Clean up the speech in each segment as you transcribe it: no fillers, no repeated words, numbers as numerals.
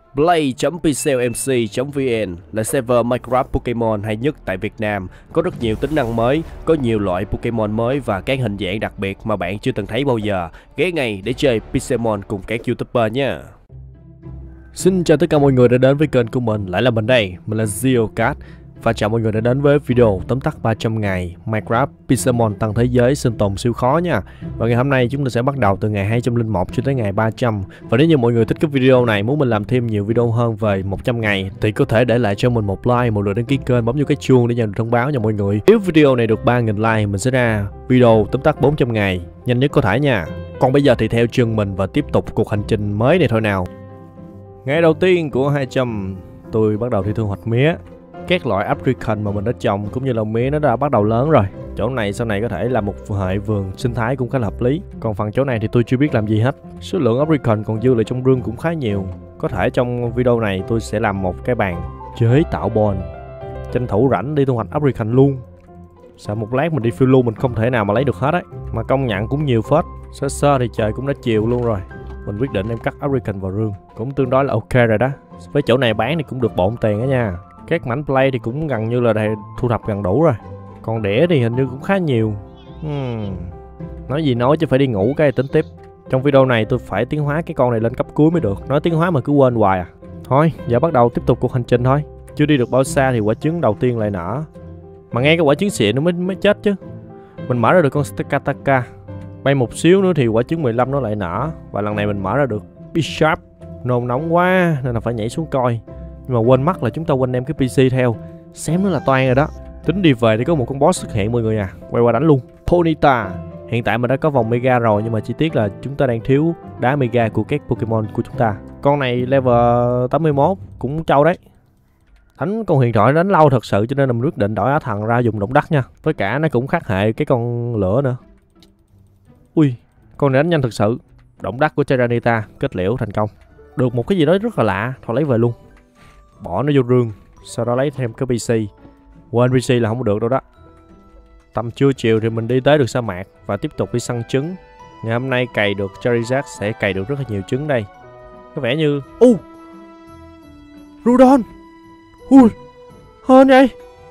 Play.pixelmc.vn là server Minecraft Pokemon hay nhất tại Việt Nam, có rất nhiều tính năng mới, có nhiều loại Pokemon mới và các hình dạng đặc biệt mà bạn chưa từng thấy bao giờ. Ghé ngay để chơi Pixelmon cùng các YouTuber nha. Xin chào tất cả mọi người đã đến với kênh của mình, lại là mình đây, mình là Geocat. Và chào mọi người đã đến với video tóm tắt 300 ngày Minecraft Pixelmon tăng thế giới sinh tồn siêu khó nha. Và ngày hôm nay chúng ta sẽ bắt đầu từ ngày 201 cho tới ngày 300. Và nếu như mọi người thích cái video này, muốn mình làm thêm nhiều video hơn về 100 ngày thì có thể để lại cho mình một like, một lượt đăng ký kênh, bấm vô cái chuông để nhận được thông báo nha mọi người. Nếu video này được 3.000 like, mình sẽ ra video tóm tắt 400 ngày nhanh nhất có thể nha. Còn bây giờ thì theo chân mình và tiếp tục cuộc hành trình mới này thôi nào. Ngày đầu tiên của 200, tôi bắt đầu đi thu hoạch mía. Các loại apricot mà mình đã trồng cũng như là mía nó đã bắt đầu lớn rồi. Chỗ này sau này có thể là một hệ vườn sinh thái cũng khá là hợp lý. Còn phần chỗ này thì tôi chưa biết làm gì hết. Số lượng apricot còn dư lại trong rương cũng khá nhiều. Có thể trong video này tôi sẽ làm một cái bàn chế tạo bon. Tranh thủ rảnh đi thu hoạch apricot luôn. Sợ một lát mình đi phiêu lưu mình không thể nào mà lấy được hết ấy. Mà công nhận cũng nhiều phết. Sơ sơ thì trời cũng đã chiều luôn rồi. Mình quyết định em cắt apricot vào rương. Cũng tương đối là ok rồi đó. Với chỗ này bán thì cũng được bộn tiền đó nha. Các mảnh play thì cũng gần như là thu thập gần đủ rồi. Còn đĩa thì hình như cũng khá nhiều. Nói gì nói chứ phải đi ngủ cái tính tiếp. Trong video này tôi phải tiến hóa cái con này lên cấp cuối mới được. Nói tiến hóa mà cứ quên hoài à. Thôi giờ bắt đầu tiếp tục cuộc hành trình thôi. Chưa đi được bao xa thì quả trứng đầu tiên lại nở. Mà nghe cái quả trứng xịn nó mới chết chứ. Mình mở ra được con Stakataka. Bay một xíu nữa thì quả trứng 15 nó lại nở. Và lần này mình mở ra được Bishop. Nôn nóng quá nên là phải nhảy xuống coi. Nhưng mà quên mất là chúng ta quên đem cái PC theo. Xém nữa là toan rồi đó. Tính đi về thì có một con boss xuất hiện mọi người à. Quay qua đánh luôn. Ponyta. Hiện tại mình đã có vòng Mega rồi. Nhưng mà chi tiết là chúng ta đang thiếu đá Mega của các Pokemon của chúng ta. Con này level 81 cũng trâu đấy. Đánh con huyền thoại đánh lâu thật sự cho nên là mình quyết định đổi Á Thần ra dùng động đất nha. Với cả nó cũng khác hệ cái con lửa nữa. Ui, con này đánh nhanh thật sự. Động đất của Tyranitar kết liễu thành công. Được một cái gì đó rất là lạ. Thôi lấy về luôn. Bỏ nó vô rương. Sau đó lấy thêm cái PC. Quên PC là không có được đâu đó. Tầm trưa chiều thì mình đi tới được sa mạc. Và tiếp tục đi săn trứng. Ngày hôm nay cày được Charizard sẽ cày được rất là nhiều trứng đây. Có vẻ như... Rudon. Ui, hên vậy.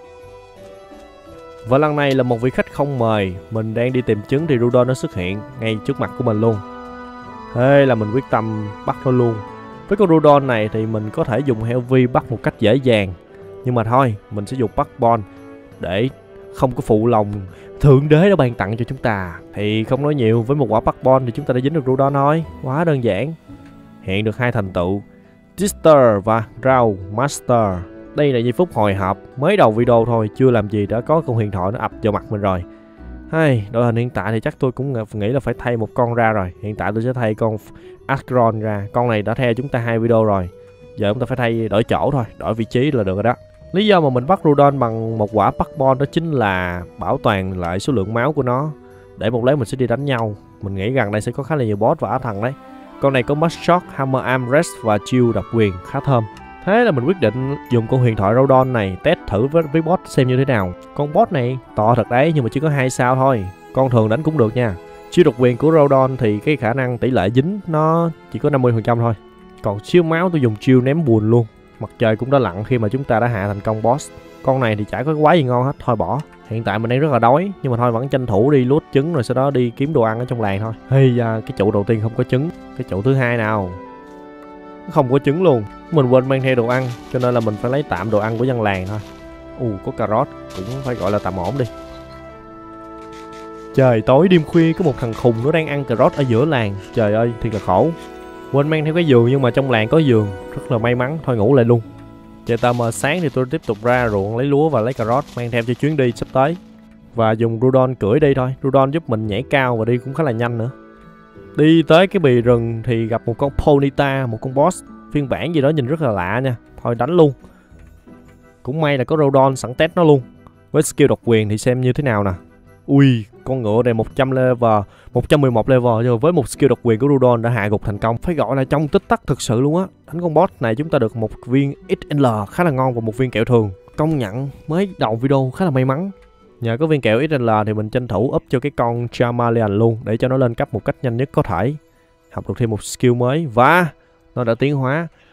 Và lần này là một vị khách không mời. Mình đang đi tìm trứng thì Rudon nó xuất hiện ngay trước mặt của mình luôn. Thế là mình quyết tâm bắt nó luôn. Với con Rudon này thì mình có thể dùng Heavy bắt một cách dễ dàng. Nhưng mà thôi, mình sẽ dùng bắt Bon để không có phụ lòng Thượng Đế đã ban tặng cho chúng ta. Thì không nói nhiều, với một quả bắt Bon thì chúng ta đã dính được Rudon thôi. Quá đơn giản. Hiện được 2 thành tựu Twister và Draw Master. Đây là giây phút hồi hộp. Mới đầu video thôi, chưa làm gì đã có con huyền thoại nó ập vào mặt mình rồi. Đội hình hiện tại thì chắc tôi cũng nghĩ là phải thay một con ra rồi. Hiện tại tôi sẽ thay con Aggron ra. Con này đã theo chúng ta 2 video rồi. Giờ chúng ta phải đổi chỗ thôi, đổi vị trí là được rồi đó. Lý do mà mình bắt Rudon bằng một quả Pokemon đó chính là bảo toàn lại số lượng máu của nó. Để một lát mình sẽ đi đánh nhau. Mình nghĩ rằng đây sẽ có khá là nhiều boss và Á Thần đấy. Con này có Mudshot, Hammer Armrest và chiêu độc quyền khá thơm. Thế là mình quyết định dùng con huyền thoại Rudon này test thử với boss xem như thế nào. Con boss này to thật đấy nhưng mà chỉ có 2 sao thôi. Con thường đánh cũng được nha. Chiêu độc quyền của Rudon thì cái khả năng tỷ lệ dính nó chỉ có 50% thôi. Còn siêu máu tôi dùng chiêu ném buồn luôn. Mặt trời cũng đã lặn khi mà chúng ta đã hạ thành công boss. Con này thì chả có quái gì ngon hết, thôi bỏ. Hiện tại mình đang rất là đói nhưng mà thôi vẫn tranh thủ đi lút trứng rồi sau đó đi kiếm đồ ăn ở trong làng thôi. Cái trụ đầu tiên không có trứng. Cái trụ thứ hai nào không có trứng luôn. Mình quên mang theo đồ ăn cho nên là mình phải lấy tạm đồ ăn của dân làng thôi. Có cà rốt cũng phải gọi là tạm ổn đi. Trời tối đêm khuya có một thằng khùng nó đang ăn cà rốt ở giữa làng. Trời ơi thiệt là khổ. Quên mang theo cái giường nhưng mà trong làng có giường. Rất là may mắn, thôi ngủ lại luôn. Trời tờ mờ sáng thì tôi tiếp tục ra ruộng lấy lúa và lấy cà rốt mang theo cho chuyến đi sắp tới. Và dùng Rudon cưỡi đi thôi. Rudon giúp mình nhảy cao và đi cũng khá là nhanh nữa. Đi tới cái bì rừng thì gặp một con Ponyta, một con boss phiên bản gì đó nhìn rất là lạ nha. Thôi đánh luôn. Cũng may là có Rudon sẵn test nó luôn. Với skill độc quyền thì xem như thế nào nè. Ui, con ngựa này 100 level, 111 level rồi với một skill độc quyền của Rudon đã hạ gục thành công. Phải gọi là trong tích tắc thực sự luôn á. Đánh con boss này chúng ta được một viên XL khá là ngon và một viên kẹo thường. Công nhận mới đầu video khá là may mắn. Nhờ có viên kẹo XL thì mình tranh thủ up cho cái con Charmeleon luôn để cho nó lên cấp một cách nhanh nhất có thể. Học được thêm một skill mới và nó đã tiến hóa.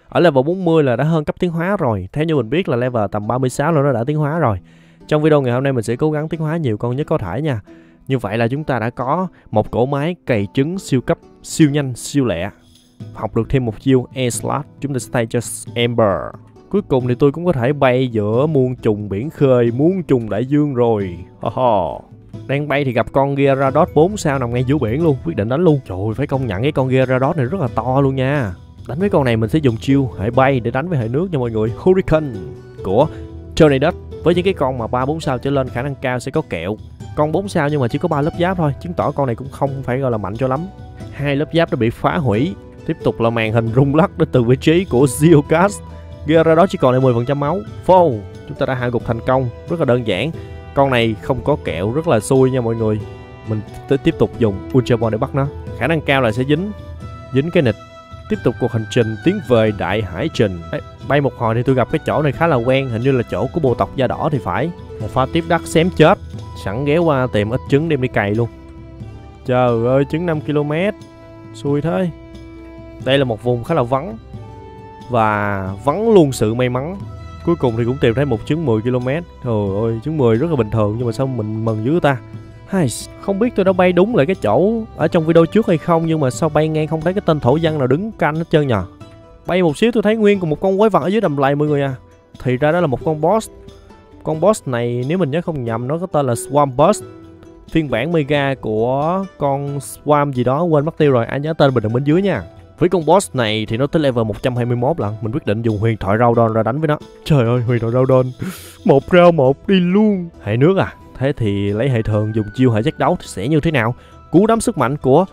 Ở level 40 là đã hơn cấp tiến hóa rồi. Theo như mình biết là level tầm 36 là nó đã tiến hóa rồi. Trong video ngày hôm nay mình sẽ cố gắng tiến hóa nhiều con nhất có thể nha. Như vậy là chúng ta đã có một cỗ máy cày trứng siêu cấp, siêu nhanh, siêu lẹ. Học được thêm một chiêu E-Slot, chúng ta sẽ thay cho Ember. Cuối cùng thì tôi cũng có thể bay giữa muôn trùng biển khơi, muôn trùng đại dương rồi. Đang bay thì gặp con Gyarados 4 sao nằm ngay giữa biển luôn, quyết định đánh luôn. Trời ơi, phải công nhận cái con Gyarados này rất là to luôn nha. Đánh với con này mình sẽ dùng chiêu hệ bay để đánh với hệ nước nha mọi người. Hurricane của Tornadus. Với những cái con mà 3-4 sao trở lên khả năng cao sẽ có kẹo. Con 4 sao nhưng mà chỉ có 3 lớp giáp thôi, chứng tỏ con này cũng không phải gọi là mạnh cho lắm. 2 lớp giáp đã bị phá hủy. Tiếp tục là màn hình rung lắc đến từ vị trí của Geocache. Gyarados chỉ còn lại 10% máu. Phô, chúng ta đã hạ gục thành công, rất là đơn giản. Con này không có kẹo, rất là xui nha mọi người. Mình tiếp tục dùng Ultra Ball để bắt nó. Khả năng cao là sẽ dính cái nịch. Tiếp tục cuộc hành trình tiến về Đại Hải Trình. Đấy, bay một hồi thì tôi gặp cái chỗ này khá là quen, hình như là chỗ của bộ tộc da đỏ thì phải. Một pha tiếp đắc xém chết, sẵn ghé qua tìm ít trứng đem đi cày luôn. Trời ơi, trứng 5 km. Xui thế. Đây là một vùng khá là vắng. Và vắng luôn sự may mắn. Cuối cùng thì cũng tìm thấy một trứng 10 km. Trời ơi, trứng 10 rất là bình thường nhưng mà sao mình mừng dữ ta. Không biết tôi đã bay đúng lại cái chỗ ở trong video trước hay không, nhưng mà sao bay ngang không thấy cái tên thổ dân nào đứng canh hết trơn nhờ. Bay một xíu tôi thấy nguyên còn một con quái vật ở dưới đầm lầy mọi người à. Thì ra đó là một con boss. Con boss này nếu mình nhớ không nhầm nó có tên là Swamp Boss. Phiên bản mega của con Swamp gì đó quên mất tiêu rồi, ai nhớ tên bình luận bên dưới nha. Với con boss này thì nó tới level 121 lần. Mình quyết định dùng huyền thoại Raudon ra đánh với nó. Trời ơi, huyền thoại Raudon một rau một đi luôn. Hệ nước à? Thế thì lấy hệ thường dùng chiêu hệ giác đấu thì sẽ như thế nào? Cú đấm sức mạnh của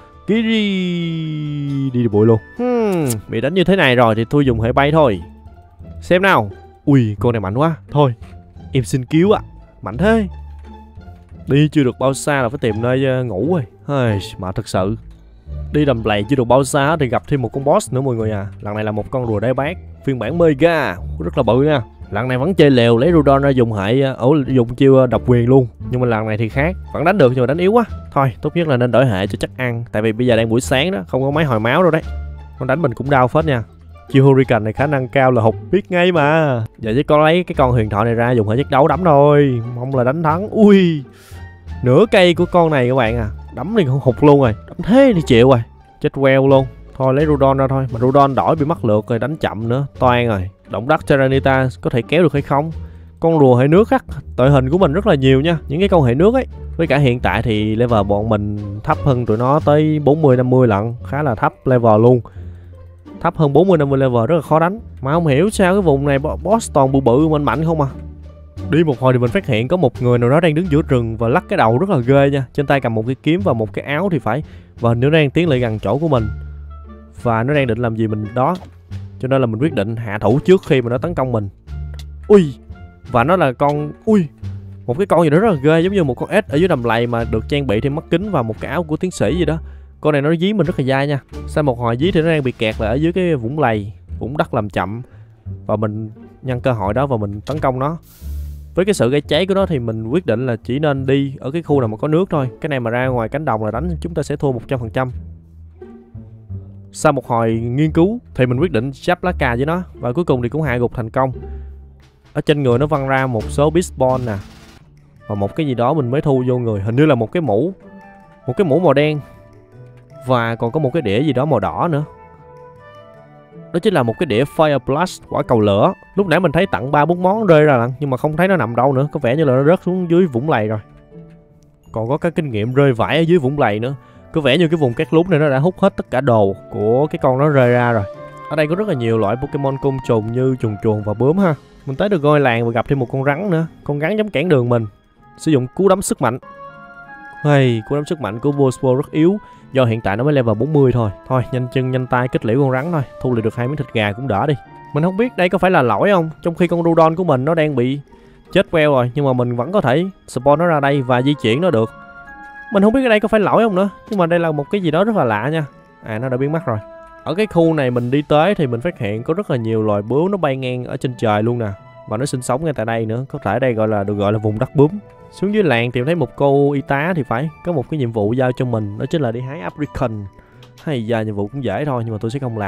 Kiri đi bụi luôn. Bị đánh như thế này rồi thì tôi dùng hệ bay thôi. Xem nào. Ui, con này mạnh quá. Thôi, em xin cứu ạ. Mạnh thế. Đi chưa được bao xa là phải tìm nơi ngủ rồi. Mà thật sự đi đầm lầy chưa được bao xa thì gặp thêm một con boss nữa mọi người à. Lần này là một con rùa đáy bát phiên bản mega, rất là bự nha. Lần này vẫn chơi lèo, lấy Rudon ra dùng dùng chiêu độc quyền luôn. Nhưng mà lần này thì khác, vẫn đánh được nhưng mà đánh yếu quá. Thôi, tốt nhất là nên đổi hệ cho chắc ăn. Tại vì bây giờ đang buổi sáng đó, không có máy hồi máu đâu đấy. Con đánh mình cũng đau phết nha. Chiêu Hurricane này khả năng cao là hụt biết ngay mà. Giờ chỉ có lấy cái con huyền thoại này ra dùng hệ giác đấu đấm thôi. Mong là đánh thắng. Ui, nửa cây của con này các bạn à. Đấm thì không hụt luôn rồi. Đấm thế thì chịu rồi. Chết queo luôn. Thôi lấy Rudon ra thôi. Mà Rudon đổi bị mắc lượt rồi, đánh chậm nữa. Toan rồi. Động đất Tyranitar có thể kéo được hay không? Con rùa hệ nước khắc đội hình của mình rất là nhiều nha. Những cái con hệ nước ấy. Với cả hiện tại thì level bọn mình thấp hơn tụi nó tới 40-50 lận. Khá là thấp level luôn. Thấp hơn 40-50 level rất là khó đánh. Mà không hiểu sao cái vùng này boss toàn bự bự mạnh mạnh không à. Đi một hồi thì mình phát hiện có một người nào đó đang đứng giữa rừng và lắc cái đầu rất là ghê nha. Trên tay cầm một cái kiếm và một cái áo thì phải. Và nó đang tiến lại gần chỗ của mình. Và nó đang định làm gì mình đó. Cho nên là mình quyết định hạ thủ trước khi mà nó tấn công mình. Ui. Và nó là con. Ui. Một cái con gì đó rất là ghê, giống như một con ếch ở dưới đầm lầy mà được trang bị thêm mắt kính và một cái áo của tiến sĩ gì đó. Con này nó dí mình rất là dai nha. Sau một hồi dí thì nó đang bị kẹt lại ở dưới cái vũng lầy, vũng đất làm chậm. Và mình nhân cơ hội đó và mình tấn công nó. Với cái sự gây cháy của nó thì mình quyết định là chỉ nên đi ở cái khu nào mà có nước thôi. Cái này mà ra ngoài cánh đồng là đánh chúng ta sẽ thua 100%. Sau một hồi nghiên cứu thì mình quyết định chắp lá cà với nó. Và cuối cùng thì cũng hạ gục thành công. Ở trên người nó văng ra một số Beast Ball nè. Và một cái gì đó mình mới thu vô người. Hình như là một cái mũ. Một cái mũ màu đen. Và còn có một cái đĩa gì đó màu đỏ nữa. Đó chính là một cái đĩa Fire Blast, quả cầu lửa. Lúc nãy mình thấy tặng 3-4 món rơi ra lận, nhưng mà không thấy nó nằm đâu nữa. Có vẻ như là nó rớt xuống dưới vũng lầy rồi. Còn có cái kinh nghiệm rơi vãi ở dưới vũng lầy nữa. Có vẻ như cái vùng cát lún này nó đã hút hết tất cả đồ của cái con nó rơi ra rồi. Ở đây có rất là nhiều loại Pokemon côn trùng như trùng chuồn và bướm ha. Mình tới được ngôi làng và gặp thêm một con rắn nữa. Con rắn dám cản đường mình. Sử dụng cú đấm sức mạnh. Cú đấm sức mạnh của Volspo rất yếu. Do hiện tại nó mới level 40 thôi. Thôi nhanh chân nhanh tay kết liễu con rắn thôi. Thu lại được 2 miếng thịt gà cũng đỡ đi. Mình không biết đây có phải là lỗi không. Trong khi con Rudon của mình nó đang bị chết queo rồi. Nhưng mà mình vẫn có thể spawn nó ra đây và di chuyển nó được. Mình không biết cái đây có phải lỗi không nữa. Nhưng mà đây là một cái gì đó rất là lạ nha. À, nó đã biến mất rồi. Ở cái khu này mình đi tới thì mình phát hiện có rất là nhiều loài bướm nó bay ngang ở trên trời luôn nè. Và nó sinh sống ngay tại đây nữa. Có thể đây được gọi là vùng đất bướm. Xuống dưới làng tìm thấy một cô y tá thì phải. Có một cái nhiệm vụ giao cho mình. Đó chính là đi hái apricot. Hay giờ nhiệm vụ cũng dễ thôi nhưng mà tôi sẽ không làm.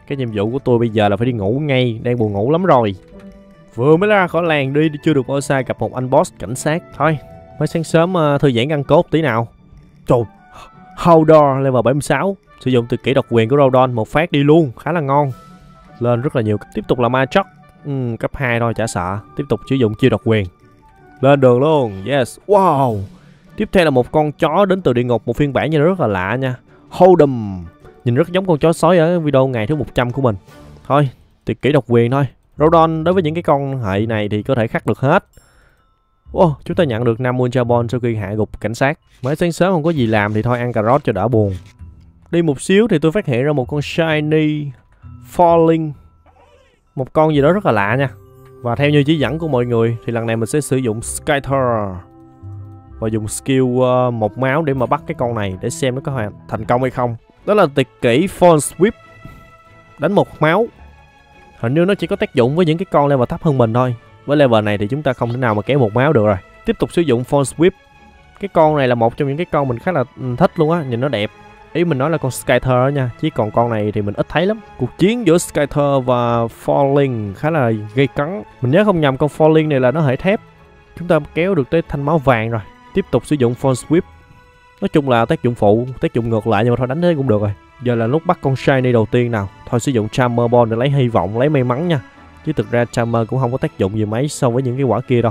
Cái nhiệm vụ của tôi bây giờ là phải đi ngủ ngay, đang buồn ngủ lắm rồi. Vừa mới ra khỏi làng đi chưa được bao xa gặp một anh boss cảnh sát. Thôi, mới sáng sớm thư giãn gân cốt tí nào. Trời, Haldor level 76. Sử dụng tuyệt kỹ độc quyền của Rodon một phát đi luôn, khá là ngon. Lên rất là nhiều. Tiếp tục là Machop. Cấp 2 thôi, chả sợ. Tiếp tục sử dụng chiêu độc quyền. Lên đường luôn, yes, wow. Tiếp theo là một con chó đến từ địa ngục, một phiên bản như rất là lạ nha. Hold'em. Nhìn rất giống con chó sói ở video ngày thứ 100 của mình. Thôi, tuyệt kỹ độc quyền thôi. Rodon đối với những cái con hệ này thì có thể khắc được hết. Chúng ta nhận được 5 Ultra Ball sau khi hạ gục cảnh sát. Mới sáng sớm không có gì làm thì thôi ăn cà rốt cho đỡ buồn. Đi một xíu thì tôi phát hiện ra một con Shiny Falling. Một con gì đó rất là lạ nha. Và theo như chỉ dẫn của mọi người thì lần này mình sẽ sử dụng Skytar và dùng skill một máu để mà bắt cái con này, để xem nó có thành công hay không. Đó là tuyệt kỹ Fall Sweep. Đánh một máu. Hình như nó chỉ có tác dụng với những cái con level thấp hơn mình thôi. Với level này thì chúng ta không thể nào mà kéo một máu được rồi. Tiếp tục sử dụng Fall Sweep. Cái con này là một trong những cái con mình khá là thích luôn á, nhìn nó đẹp. Ý mình nói là con Skytar đó nha, chứ còn con này thì mình ít thấy lắm. Cuộc chiến giữa Skytar và Falling khá là gây cấn. Mình nhớ không nhầm con Falling này là nó hệ thép. Chúng ta kéo được tới thanh máu vàng rồi. Tiếp tục sử dụng Fall Sweep. Nói chung là tác dụng phụ, tác dụng ngược lại, nhưng mà thôi đánh thế cũng được rồi. Giờ là lúc bắt con Shiny đầu tiên nào. Thôi sử dụng Charmer Ball để lấy hy vọng, lấy may mắn nha. Chứ thực ra Charmer cũng không có tác dụng gì mấy so với những cái quả kia đâu.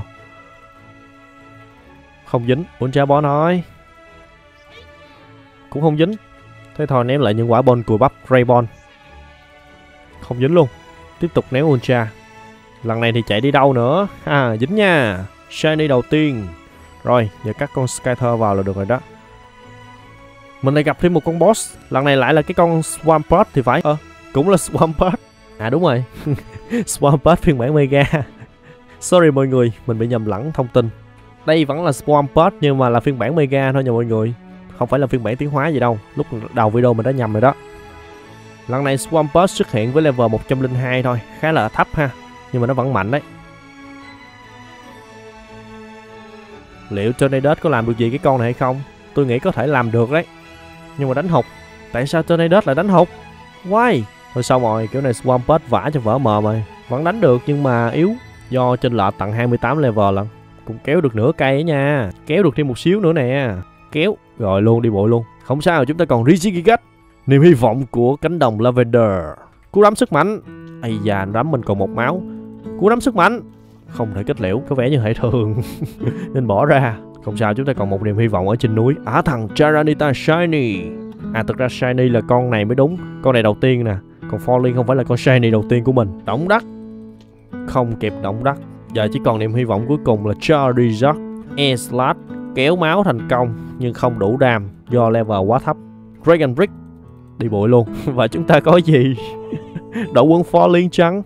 Không dính, Ultra Ball thôi. Cũng không dính. Thế thôi ném lại những quả ball cùi bắp Ray Ball. Không dính luôn. Tiếp tục ném Ultra. Lần này thì chạy đi đâu nữa. Dính nha. Shiny đầu tiên. Rồi, giờ cắt con Skytar vào là được rồi đó. Mình lại gặp thêm một con boss. Lần này lại là cái con Swampert thì phải. Cũng là Swampert. Đúng rồi. Swampert phiên bản Mega. Sorry mọi người, mình bị nhầm lẫn thông tin. Đây vẫn là Swampert nhưng mà là phiên bản Mega thôi nha mọi người. Không phải là phiên bản tiến hóa gì đâu. Lúc đầu video mình đã nhầm rồi đó. Lần này Swampert xuất hiện với level 102 thôi. Khá là thấp ha. Nhưng mà nó vẫn mạnh đấy. Liệu Tornadus có làm được gì cái con này hay không? Tôi nghĩ có thể làm được đấy. Nhưng mà đánh hụt. Tại sao Tornadus lại đánh hụt? Why? Thôi xong rồi, kiểu này Swampert vả cho vỡ mờ rồi. Vẫn đánh được nhưng mà yếu. Do trên lệch tận 28 level lận. Cũng kéo được nửa cây ấy nha. Kéo được thêm một xíu nữa nè. Kéo. Rồi luôn, đi bộ luôn. Không sao, chúng ta còn Regigigas. Niềm hy vọng của cánh đồng Lavender. Cú đấm sức mạnh. Ây da, đấm mình còn một máu. Cú đấm sức mạnh. Không thể kết liễu, có vẻ như hệ thường. Nên bỏ ra. Không sao, chúng ta còn một niềm hy vọng ở trên núi. Thằng Charanita Shiny. Thực ra Shiny là con này mới đúng. Con này đầu tiên nè. Còn Falling không phải là con Shiny đầu tiên của mình. Động đất. Không kịp động đất. Giờ chỉ còn niềm hy vọng cuối cùng là Charizard E-Slash. Kéo máu thành công nhưng không đủ đam do level quá thấp. Dragon Brick. Đi bụi luôn. Và chúng ta có gì? Đội quân Falling chăng?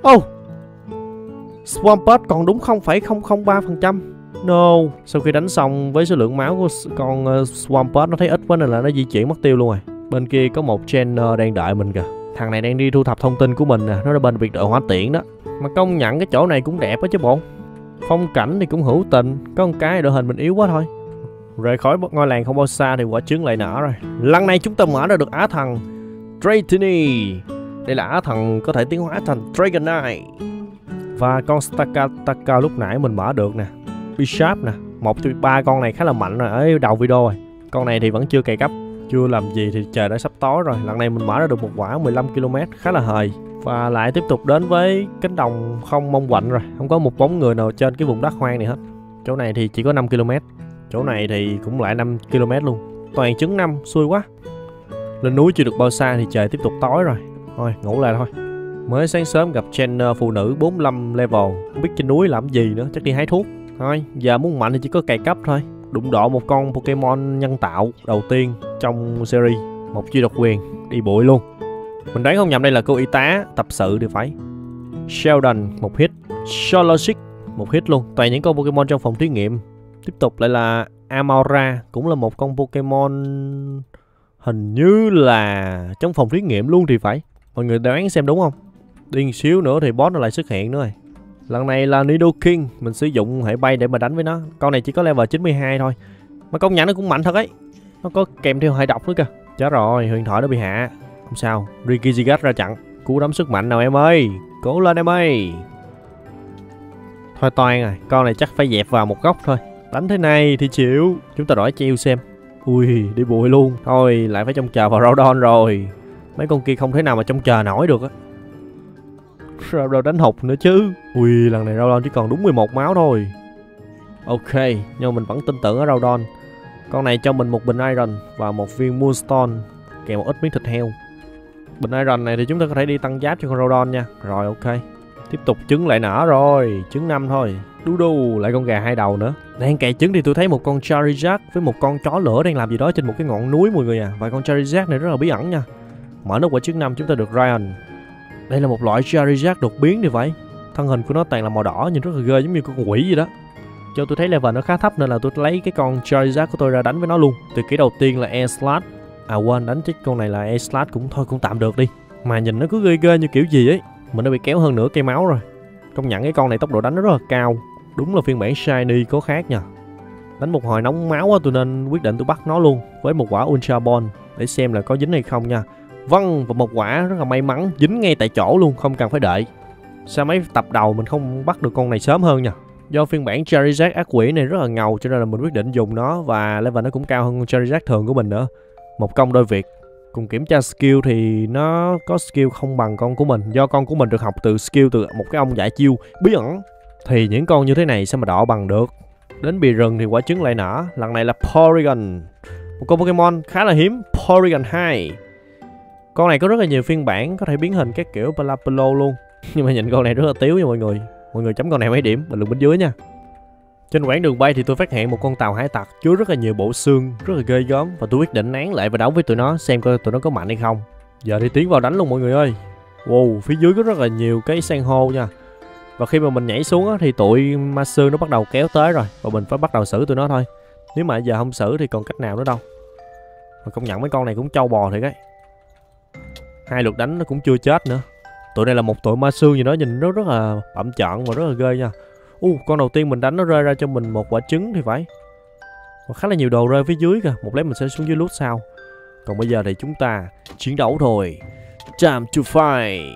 Swampert còn đúng 0,003%. No. Sau khi đánh xong với số lượng máu của con Swampert nó thấy ít quá nên là nó di chuyển mất tiêu luôn rồi. Bên kia có một trainer đang đợi mình kìa. Thằng này đang đi thu thập thông tin của mình nè. Nó là bên biệt đội hỏa tiễn đó. Mà công nhận cái chỗ này cũng đẹp á chứ bộ. Phong cảnh thì cũng hữu tình. Có một cái đội hình mình yếu quá thôi. Rời khỏi ngôi làng không bao xa thì quả trứng lại nở rồi. Lần này chúng ta mở ra được Á Thần Dratini. Đây là Á Thần có thể tiến hóa thành Dragonite. Và con Stakataka lúc nãy mình mở được nè. Bishop nè. Một trong 3 con này khá là mạnh rồi ở đầu video rồi. Con này thì vẫn chưa cày cấp. Chưa làm gì thì trời đã sắp tối rồi. Lần này mình mở ra được một quả 15 km khá là hời. Và lại tiếp tục đến với cánh đồng không mong quạnh rồi. Không có một bóng người nào trên cái vùng đất hoang này hết. Chỗ này thì chỉ có 5 km. Chỗ này thì cũng lại 5 km luôn. Toàn trứng 5, xui quá. Lên núi chưa được bao xa thì trời tiếp tục tối rồi. Thôi ngủ lại thôi. Mới sáng sớm gặp trainer phụ nữ 45 level. Không biết trên núi làm gì nữa, chắc đi hái thuốc. Thôi giờ muốn mạnh thì chỉ có cày cấp thôi. Đụng độ một con Pokemon nhân tạo đầu tiên trong series. Một chiêu độc quyền, đi bụi luôn. Mình đoán không nhầm đây là cô y tá tập sự thì phải. Sheldon một hit. Solosic một hit luôn. Toàn những con Pokemon trong phòng thí nghiệm. Tiếp tục lại là Amaura. Cũng là một con Pokemon hình như là trong phòng thí nghiệm luôn thì phải. Mọi người đoán xem đúng không? Đi một xíu nữa thì boss nó lại xuất hiện nữa rồi. Lần này là Nidoking. Mình sử dụng hệ bay để mà đánh với nó. Con này chỉ có level 92 thôi. Mà công nhận nó cũng mạnh thật ấy. Nó có kèm theo hệ độc nữa kìa. Chết rồi, huyền thoại nó bị hạ. Không sao, Regigigas ra chặn. Cú đấm sức mạnh nào em ơi. Cố lên em ơi. Thôi toan rồi, con này chắc phải dẹp vào một góc thôi. Đánh thế này thì chịu. Chúng ta đổi treo xem. Ui, đi bụi luôn. Thôi, lại phải trông chờ vào Rowdon rồi. Mấy con kia không thể nào mà trông chờ nổi được á. Rowdon đánh hụt nữa chứ. Ui, lần này Rowdon chỉ còn đúng 11 máu thôi. Ok, nhưng mà mình vẫn tin tưởng ở Rowdon. Con này cho mình một bình iron và một viên moonstone kèm một ít miếng thịt heo. Bình iron này thì chúng ta có thể đi tăng giáp cho con Rowdon nha. Rồi ok. Tiếp tục trứng lại nở rồi. Trứng 5 thôi. Đu đu, lại con gà 2 đầu nữa. Đang cày trứng thì tôi thấy một con Charizard với một con chó lửa đang làm gì đó trên một cái ngọn núi mọi người à. Và con Charizard này rất là bí ẩn nha. Mở nút quả trứng 5 chúng ta được Ryan. Đây là một loại Charizard đột biến thì phải. Thân hình của nó toàn là màu đỏ, nhìn rất là ghê giống như con quỷ gì đó. Cho tôi thấy level nó khá thấp nên là tôi lấy cái con Charizard của tôi ra đánh với nó luôn. Từ cái đầu tiên là Airslash. À quên, đánh chết con này là Airslash cũng thôi cũng tạm được đi. Mà nhìn nó cứ ghê ghê như kiểu gì ấy. Mình đã bị kéo hơn nửa cây máu rồi. Công nhận cái con này tốc độ đánh nó rất là cao. Đúng là phiên bản shiny có khác nha. Đánh một hồi nóng máu á, tôi nên quyết định tôi bắt nó luôn với một quả Ultra Ball để xem là có dính hay không nha. Vâng, và một quả rất là may mắn dính ngay tại chỗ luôn, không cần phải đợi. Sao mấy tập đầu mình không bắt được con này sớm hơn nha. Do phiên bản Charizard ác quỷ này rất là ngầu cho nên là mình quyết định dùng nó và level nó cũng cao hơn con Charizard thường của mình nữa. Một công đôi việc. Cùng kiểm tra skill thì nó có skill không bằng con của mình. Do con của mình được học từ skill từ một cái ông giải chiêu bí ẩn. Thì những con như thế này sao mà đọ bằng được. Đến bì rừng thì quả trứng lại nở. Lần này là Porygon. Một con Pokemon khá là hiếm. Porygon 2. Con này có rất là nhiều phiên bản. Có thể biến hình các kiểu Palapolo luôn. Nhưng mà nhìn con này rất là tiếu nha mọi người. Mọi người chấm con này mấy điểm bình luận bên dưới nha. Trên quãng đường bay thì tôi phát hiện một con tàu hải tặc chứa rất là nhiều bộ xương, rất là ghê gớm. Và tôi quyết định nán lại và đấu với tụi nó xem coi tụi nó có mạnh hay không. Giờ đi tiến vào đánh luôn mọi người ơi. Wow, phía dưới có rất là nhiều cái san hô nha. Và khi mà mình nhảy xuống á, thì tụi ma sư nó bắt đầu kéo tới rồi. Và mình phải bắt đầu xử tụi nó thôi. Nếu mà giờ không xử thì còn cách nào nữa đâu. Và công nhận mấy con này cũng trâu bò thiệt ấy. 2 lượt đánh nó cũng chưa chết nữa. Tụi này là một tụi ma sư gì đó nhìn nó rất là bặm trợn và rất là ghê nha. Con đầu tiên mình đánh nó rơi ra cho mình một quả trứng thì phải. Và khá là nhiều đồ rơi phía dưới kìa. Một lát mình sẽ xuống dưới loot sau. Còn bây giờ thì chúng ta chiến đấu thôi. Time to fight.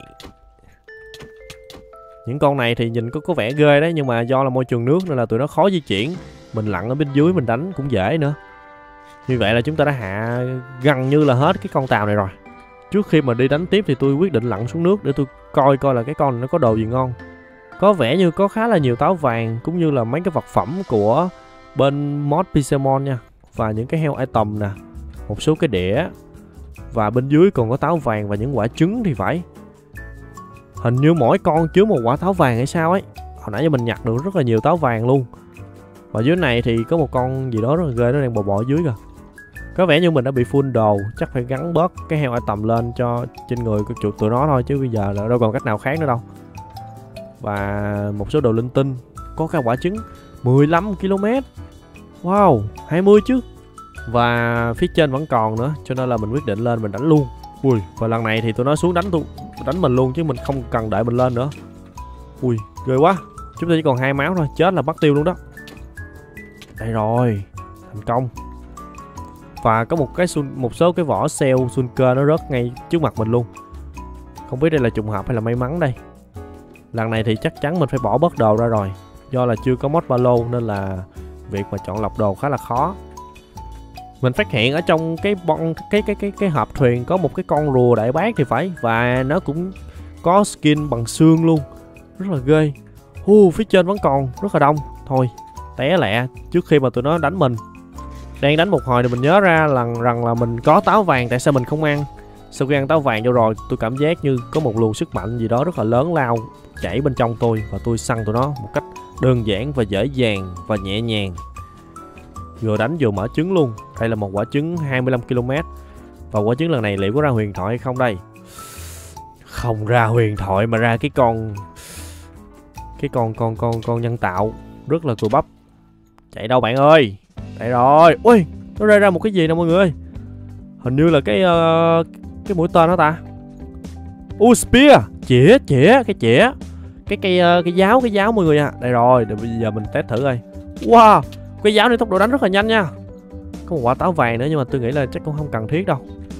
Những con này thì nhìn có vẻ ghê đấy. Nhưng mà do là môi trường nước nên là tụi nó khó di chuyển. Mình lặn ở bên dưới mình đánh cũng dễ nữa. Như vậy là chúng ta đã hạ gần như là hết cái con tàu này rồi. Trước khi mà đi đánh tiếp thì tôi quyết định lặn xuống nước để tôi coi là cái con này nó có đồ gì ngon. Có vẻ như có khá là nhiều táo vàng cũng như là mấy cái vật phẩm của bên mod Pixelmon nha. Và những cái heo item nè. Một số cái đĩa. Và bên dưới còn có táo vàng và những quả trứng thì phải. Hình như mỗi con chứa một quả táo vàng hay sao ấy. Hồi nãy giờ mình nhặt được rất là nhiều táo vàng luôn. Và dưới này thì có một con gì đó rất là ghê, nó đang bò bò dưới kìa. Có vẻ như mình đã bị full đồ. Chắc phải gắn bớt cái heo item lên cho trên người của tụi nó thôi. Chứ bây giờ là đâu còn cách nào khác nữa đâu. Và một số đồ linh tinh. Có cả quả trứng 15 km. Wow, 20 chứ. Và phía trên vẫn còn nữa. Cho nên là mình quyết định lên mình đánh luôn. Ui, và lần này thì tụi nó xuống đánh mình luôn. Chứ mình không cần đợi mình lên nữa. Ui, ghê quá. Chúng ta chỉ còn 2 máu thôi. Chết là bắt tiêu luôn đó. Đây rồi, thành công. Và có một số cái vỏ cell Sunker nó rớt ngay trước mặt mình luôn. Không biết đây là trùng hợp hay là may mắn đây. Lần này thì chắc chắn mình phải bỏ bớt đồ ra rồi. Do là chưa có mod ba lô nên là việc mà chọn lọc đồ khá là khó. Mình phát hiện ở trong cái hộp thuyền có một cái con rùa đại bác thì phải. Và nó cũng có skin bằng xương luôn. Rất là ghê. Phía trên vẫn còn rất là đông. Thôi, té lẹ trước khi mà tụi nó đánh mình. Đang đánh một hồi thì mình nhớ ra rằng là mình có táo vàng, tại sao mình không ăn. Sau khi ăn táo vàng vô rồi, tôi cảm giác như có một luồng sức mạnh gì đó rất là lớn lao chảy bên trong tôi. Và tôi săn tụi nó một cách đơn giản và dễ dàng và nhẹ nhàng. Vừa đánh vừa mở trứng luôn. Đây là một quả trứng 25 km. Và quả trứng lần này liệu có ra huyền thoại hay không đây? Không ra huyền thoại mà ra cái con nhân tạo. Rất là cùi bắp. Chạy đâu bạn ơi? Đây rồi. Ui, nó rơi ra một cái gì nè mọi người. Hình như là cái mũi tên đó ta. Spear. Chĩa. Cái giáo mọi người à. Đây rồi, để bây giờ mình test thử coi. Wow, cái giáo này tốc độ đánh rất là nhanh nha. Có một quả táo vàng nữa nhưng mà tôi nghĩ là chắc cũng không cần thiết đâu.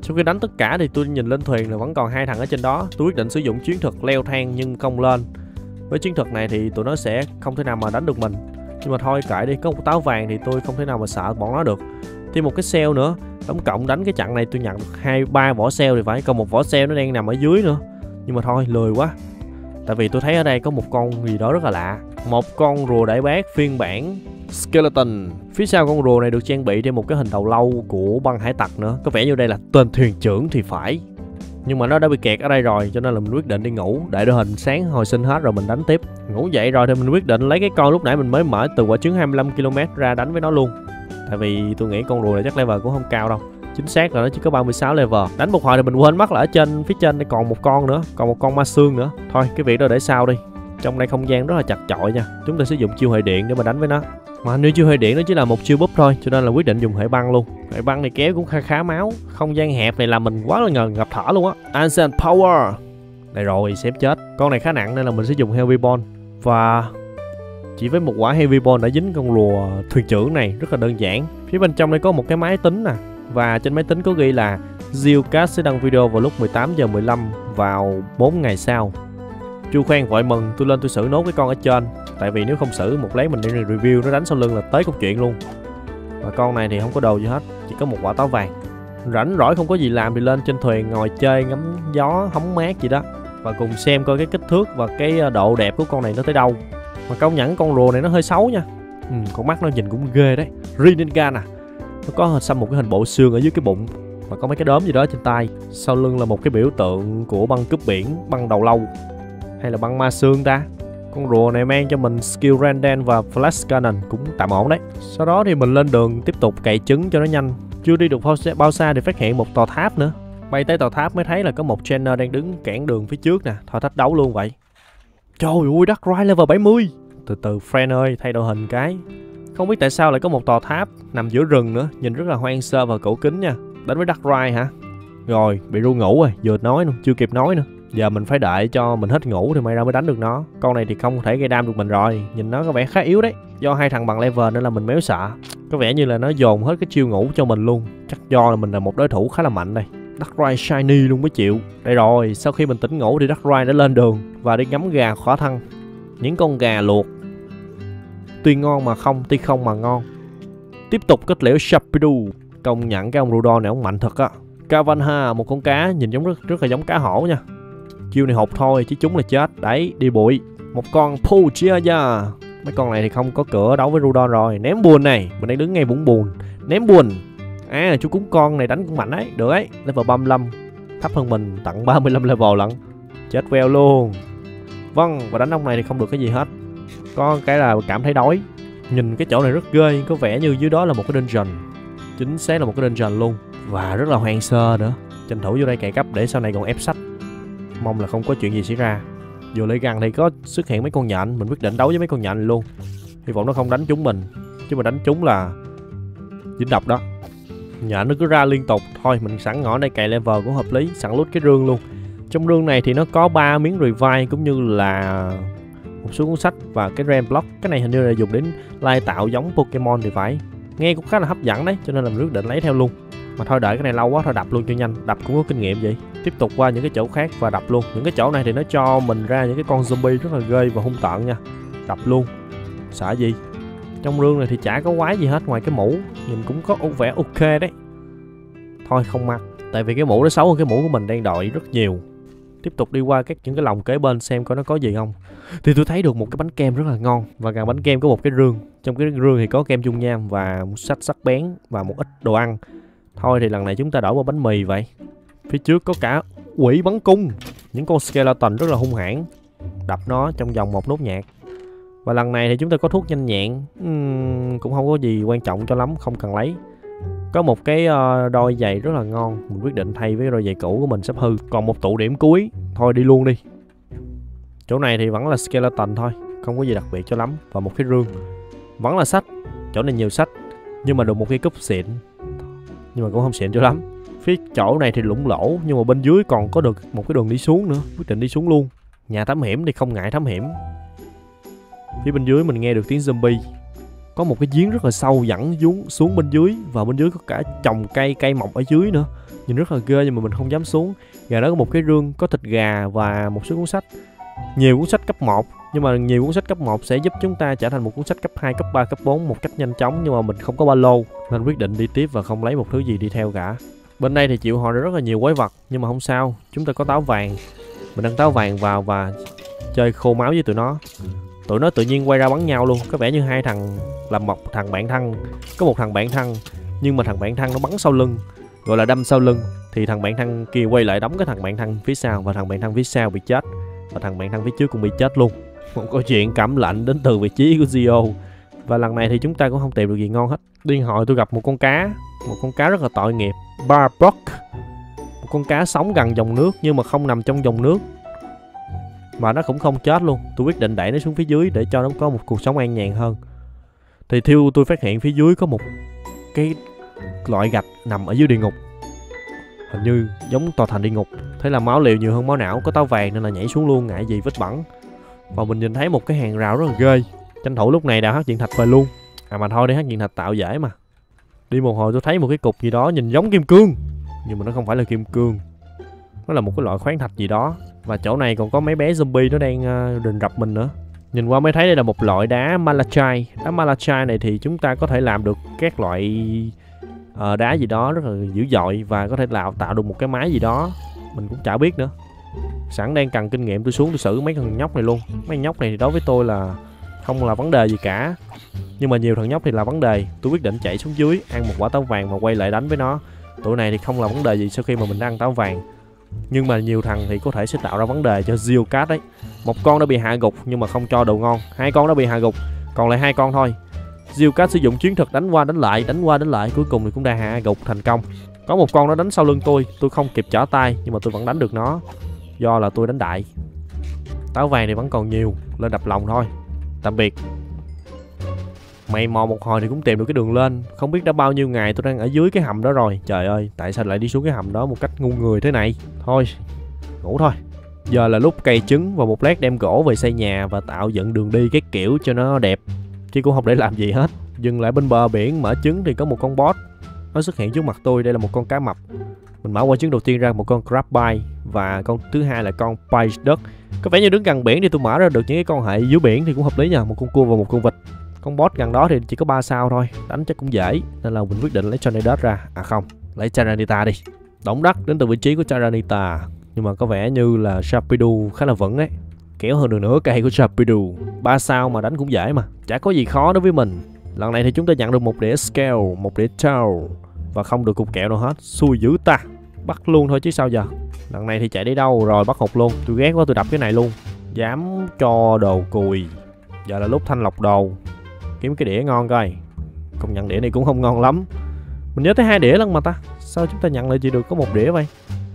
Sau khi đánh tất cả thì tôi nhìn lên thuyền là vẫn còn 2 thằng ở trên đó. Tôi quyết định sử dụng chiến thuật leo thang nhưng không lên. Với chiến thuật này thì tụi nó sẽ không thể nào mà đánh được mình. Nhưng mà thôi kệ đi, có một táo vàng thì tôi không thể nào mà sợ bọn nó được. Thêm một cái cell nữa. Tổng cộng đánh cái chặng này tôi nhận được 2-3 vỏ cell thì phải. Còn một vỏ cell nó đang nằm ở dưới nữa. Nhưng mà thôi lười quá. Tại vì tôi thấy ở đây có một con gì đó rất là lạ. Một con rùa đại bác phiên bản Skeleton. Phía sau con rùa này được trang bị thêm một cái hình đầu lâu của băng hải tặc nữa. Có vẻ như đây là tên thuyền trưởng thì phải. Nhưng mà nó đã bị kẹt ở đây rồi cho nên là mình quyết định đi ngủ. Để đội hình sáng hồi sinh hết rồi mình đánh tiếp. Ngủ dậy rồi thì mình quyết định lấy cái con lúc nãy mình mới mở từ quả trứng 25 km ra đánh với nó luôn. Tại vì tôi nghĩ con rùa này chắc level cũng không cao đâu. Chính xác là nó chỉ có 36 level. Đánh một hồi thì mình quên mất là ở trên phía trên đây còn một con nữa, còn một con ma xương nữa. Thôi cái việc đó để sau đi. Trong đây không gian rất là chặt chội nha. Chúng ta sử dụng chiêu hệ điện để mà đánh với nó. Mà như chiêu hệ điện nó chỉ là một chiêu búp thôi, cho nên là quyết định dùng hệ băng luôn. Hệ băng này kéo cũng khá máu. Không gian hẹp này làm mình quá là ngập thở luôn á. Ancient Power. Đây rồi, xém chết. Con này khá nặng nên là mình sẽ dùng Heavy Ball. Và chỉ với một quả Heavy Ball đã dính con rùa thuyền trưởng này rất là đơn giản. Phía bên trong đây có một cái máy tính nè. Và trên máy tính có ghi là Zillcast sẽ đăng video vào lúc 18h15 vào 4 ngày sau. Chu khoan vội mừng, tôi lên tôi xử nốt cái con ở trên. Tại vì nếu không xử một lát mình đi review nó đánh sau lưng là tới câu chuyện luôn. Và con này thì không có đồ gì hết, chỉ có một quả táo vàng. Rảnh rỗi không có gì làm thì lên trên thuyền ngồi chơi ngắm gió hóng mát gì đó. Và cùng xem coi cái kích thước và cái độ đẹp của con này nó tới đâu. Mà công nhận con rùa này nó hơi xấu nha. Con mắt nó nhìn cũng ghê đấy. Rinnegan à. Nó có xăm một cái hình bộ xương ở dưới cái bụng. Và có mấy cái đốm gì đó trên tay. Sau lưng là một cái biểu tượng của băng cướp biển, băng đầu lâu. Hay là băng ma xương ta. Con rùa này mang cho mình skill Random và Flash Cannon cũng tạm ổn đấy. Sau đó thì mình lên đường tiếp tục cày trứng cho nó nhanh. Chưa đi được bao xa thì phát hiện một tòa tháp nữa. Bay tới tòa tháp mới thấy là có một trainer đang đứng cản đường phía trước nè. Thôi thách đấu luôn vậy. Trời ơi, Darkrai level 70. Từ từ friend ơi, thay đội hình cái. Không biết tại sao lại có một tòa tháp nằm giữa rừng nữa. Nhìn rất là hoang sơ và cổ kính nha. Đánh với Darkrai hả? Rồi, bị ru ngủ rồi, vừa nói luôn, chưa kịp nói nữa. Giờ mình phải đợi cho mình hết ngủ thì may ra mới đánh được nó. Con này thì không thể gây đam được mình rồi. Nhìn nó có vẻ khá yếu đấy. Do hai thằng bằng level nên là mình méo sợ. Có vẻ như là nó dồn hết cái chiêu ngủ cho mình luôn. Chắc do là mình là một đối thủ khá là mạnh đây. Darkrai shiny luôn mới chịu. Đây rồi, sau khi mình tỉnh ngủ thì Darkrai đã lên đường và đi ngắm gà khỏa thân. Những con gà luộc tuy ngon mà không, tuy không mà ngon. Tiếp tục kết liễu Sharpedo. Công nhận cái ông Rudon này ông mạnh thật á. Kavanha, một con cá nhìn giống rất là giống cá hổ nha. Chiêu này hụt thôi chứ chúng là chết. Đấy, đi bụi. Một con Pujiaya. Mấy con này thì không có cửa đấu với Rudon rồi. Ném buồn này, mình đang đứng ngay vũng buồn. Ném buồn. À, chú cúng con này đánh cũng mạnh đấy. Được ấy, level 35. Thấp hơn mình tận 35 level lận. Chết queo luôn. Vâng, và đánh ông này thì không được cái gì hết. Có cái là cảm thấy đói. Nhìn cái chỗ này rất ghê. Có vẻ như dưới đó là một cái dungeon. Chính xác là một cái dungeon luôn. Và rất là hoang sơ nữa. Tranh thủ vô đây cày cấp để sau này còn ép sách. Mong là không có chuyện gì xảy ra. Vừa lại gần thì có xuất hiện mấy con nhện. Mình quyết định đấu với mấy con nhện này luôn. Hy vọng nó không đánh trúng mình. Chứ mà đánh trúng là dính độc đó. Nhện nó cứ ra liên tục. Thôi mình sẵn ngõ đây cày level cũng hợp lý. Sẵn lút cái rương luôn. Trong rương này thì nó có 3 miếng revive cũng như là một số cuốn sách và cái RAM block. Cái này hình như là dùng đến lai tạo giống Pokemon thì phải. Nghe cũng khá là hấp dẫn đấy, cho nên là mình quyết định lấy theo luôn. Mà thôi đợi cái này lâu quá, thôi đập luôn cho nhanh. Đập cũng có kinh nghiệm vậy. Tiếp tục qua những cái chỗ khác và đập luôn. Những cái chỗ này thì nó cho mình ra những cái con zombie rất là ghê và hung tợn nha. Đập luôn. Sợ gì. Trong rương này thì chả có quái gì hết ngoài cái mũ. Nhìn cũng có vẻ ok đấy. Thôi không mặc. Tại vì cái mũ nó xấu hơn cái mũ của mình đang đội rất nhiều. Tiếp tục đi qua những cái lồng kế bên xem coi nó có gì không. Thì tôi thấy được một cái bánh kem rất là ngon. Và gần bánh kem có một cái rương. Trong cái rương thì có kem dung nham và một sách sắc bén và một ít đồ ăn. Thôi thì lần này chúng ta đổi qua bánh mì vậy. Phía trước có cả quỷ bắn cung. Những con skeleton rất là hung hãn. Đập nó trong vòng một nốt nhạc. Và lần này thì chúng ta có thuốc nhanh nhẹn. Cũng không có gì quan trọng cho lắm, không cần lấy. Có một cái đôi giày rất là ngon. Mình quyết định thay với cái đôi giày cũ của mình sắp hư. Còn một tụ điểm cuối. Thôi đi luôn đi. Chỗ này thì vẫn là skeleton thôi. Không có gì đặc biệt cho lắm. Và một cái rương. Vẫn là sách. Chỗ này nhiều sách. Nhưng mà được một cái cúp xịn. Nhưng mà cũng không xịn cho lắm. Phía chỗ này thì lủng lỗ. Nhưng mà bên dưới còn có được một cái đường đi xuống nữa. Quyết định đi xuống luôn. Nhà thám hiểm thì không ngại thám hiểm. Phía bên dưới mình nghe được tiếng zombie. có một cái giếng rất là sâu dẫn xuống bên dưới, và bên dưới có cả trồng cây mọc ở dưới nữa, nhìn rất là ghê nhưng mà mình không dám xuống. Và đó có một cái rương có thịt gà và một số cuốn sách, nhiều cuốn sách cấp 1, nhưng mà nhiều cuốn sách cấp 1 sẽ giúp chúng ta trở thành một cuốn sách cấp 2, cấp 3, cấp 4 một cách nhanh chóng, nhưng mà mình không có ba lô nên quyết định đi tiếp và không lấy một thứ gì đi theo cả. Bên đây thì chịu hồi rất là nhiều quái vật, nhưng mà không sao, chúng ta có táo vàng. Mình ăn táo vàng vào và chơi khô máu với tụi nó. Tụi nó tự nhiên quay ra bắn nhau luôn, có vẻ như hai thằng làm một thằng bạn thân. Có một thằng bạn thân, nhưng mà thằng bạn thân nó bắn sau lưng, gọi là đâm sau lưng, thì thằng bạn thân kia quay lại đấm cái thằng bạn thân phía sau, và thằng bạn thân phía sau bị chết, và thằng bạn thân phía trước cũng bị chết luôn. Một câu chuyện cảm lạnh đến từ vị trí của Gio. Và lần này thì chúng ta cũng không tìm được gì ngon hết. Điên hồi tôi gặp một con cá rất là tội nghiệp, Barbock, một con cá sống gần dòng nước nhưng mà không nằm trong dòng nước, mà nó cũng không chết luôn. Tôi quyết định đẩy nó xuống phía dưới để cho nó có một cuộc sống an nhàn hơn. Thì thiêu tôi phát hiện phía dưới có một cái loại gạch nằm ở dưới địa ngục, hình như giống tòa thành địa ngục. Thế là máu liều nhiều hơn máu não, có táo vàng nên là nhảy xuống luôn, ngại gì vết bẩn. Và mình nhìn thấy một cái hàng rào rất là ghê, tranh thủ lúc này đào hắc diện thạch về luôn. À mà thôi, để hắc diện thạch tạo dễ mà. Đi một hồi tôi thấy một cái cục gì đó nhìn giống kim cương, nhưng mà nó không phải là kim cương, nó là một cái loại khoáng thạch gì đó. Và chỗ này còn có mấy bé zombie nó đang rình rập mình nữa. Nhìn qua mới thấy đây là một loại đá malachite. Đá malachite này thì chúng ta có thể làm được các loại đá gì đó rất là dữ dội, và có thể tạo được một cái máy gì đó, mình cũng chả biết nữa. Sẵn đang cần kinh nghiệm, tôi xuống tôi xử mấy thằng nhóc này luôn. Mấy thằng nhóc này thì đối với tôi là không là vấn đề gì cả, nhưng mà nhiều thằng nhóc thì là vấn đề. Tôi quyết định chạy xuống dưới ăn một quả táo vàng và quay lại đánh với nó. Tụi này thì không là vấn đề gì sau khi mà mình đã ăn táo vàng, nhưng mà nhiều thằng thì có thể sẽ tạo ra vấn đề cho Geocat đấy. Một con đã bị hạ gục nhưng mà không cho đồ ngon, hai con đã bị hạ gục, còn lại hai con thôi. Geocat sử dụng chiến thuật đánh qua đánh lại, cuối cùng thì cũng đã hạ gục thành công. Có một con nó đánh sau lưng tôi không kịp trở tay, nhưng mà tôi vẫn đánh được nó, do là tôi đánh đại. Táo vàng thì vẫn còn nhiều, lên đập lòng thôi. Tạm biệt. Mày mò một hồi thì cũng tìm được cái đường lên. Không biết đã bao nhiêu ngày tôi đang ở dưới cái hầm đó rồi. Trời ơi, tại sao lại đi xuống cái hầm đó một cách ngu người thế này. Thôi, ngủ thôi. Giờ là lúc cày trứng và một lát đem gỗ về xây nhà và tạo dựng đường đi cái kiểu cho nó đẹp, chứ cũng không để làm gì hết. Dừng lại bên bờ biển mở trứng thì có một con boss. Nó xuất hiện trước mặt tôi, đây là một con cá mập. Mình mở qua trứng đầu tiên ra một con crab bite, và con thứ hai là con pike đất. Có vẻ như đứng gần biển thì tôi mở ra được những cái con hệ dưới biển thì cũng hợp lý nha, một con cua và một con vịt. Con boss gần đó thì chỉ có 3 sao thôi, đánh chắc cũng dễ, nên là mình quyết định lấy Tornadus ra. À không, lấy Tyranitar đi. Động đất đến từ vị trí của Tyranitar, nhưng mà có vẻ như là Sharpedo khá là vững ấy, kéo hơn được nửa cây của Sharpedo. 3 sao mà đánh cũng dễ mà, chả có gì khó đối với mình. Lần này thì chúng ta nhận được một đĩa scale, một đĩa tau và không được cục kẹo nào hết. Xui dữ ta, bắt luôn thôi chứ sao giờ. Lần này thì chạy đi đâu rồi, bắt hụt luôn. Tôi ghét quá, tôi đập cái này luôn. Dám cho đồ cùi. Giờ là lúc thanh lọc đồ, kiếm cái đĩa ngon coi. Công nhận đĩa này cũng không ngon lắm. Mình nhớ tới 2 đĩa lần mà ta, sao chúng ta nhận lại chỉ được có 1 đĩa vậy?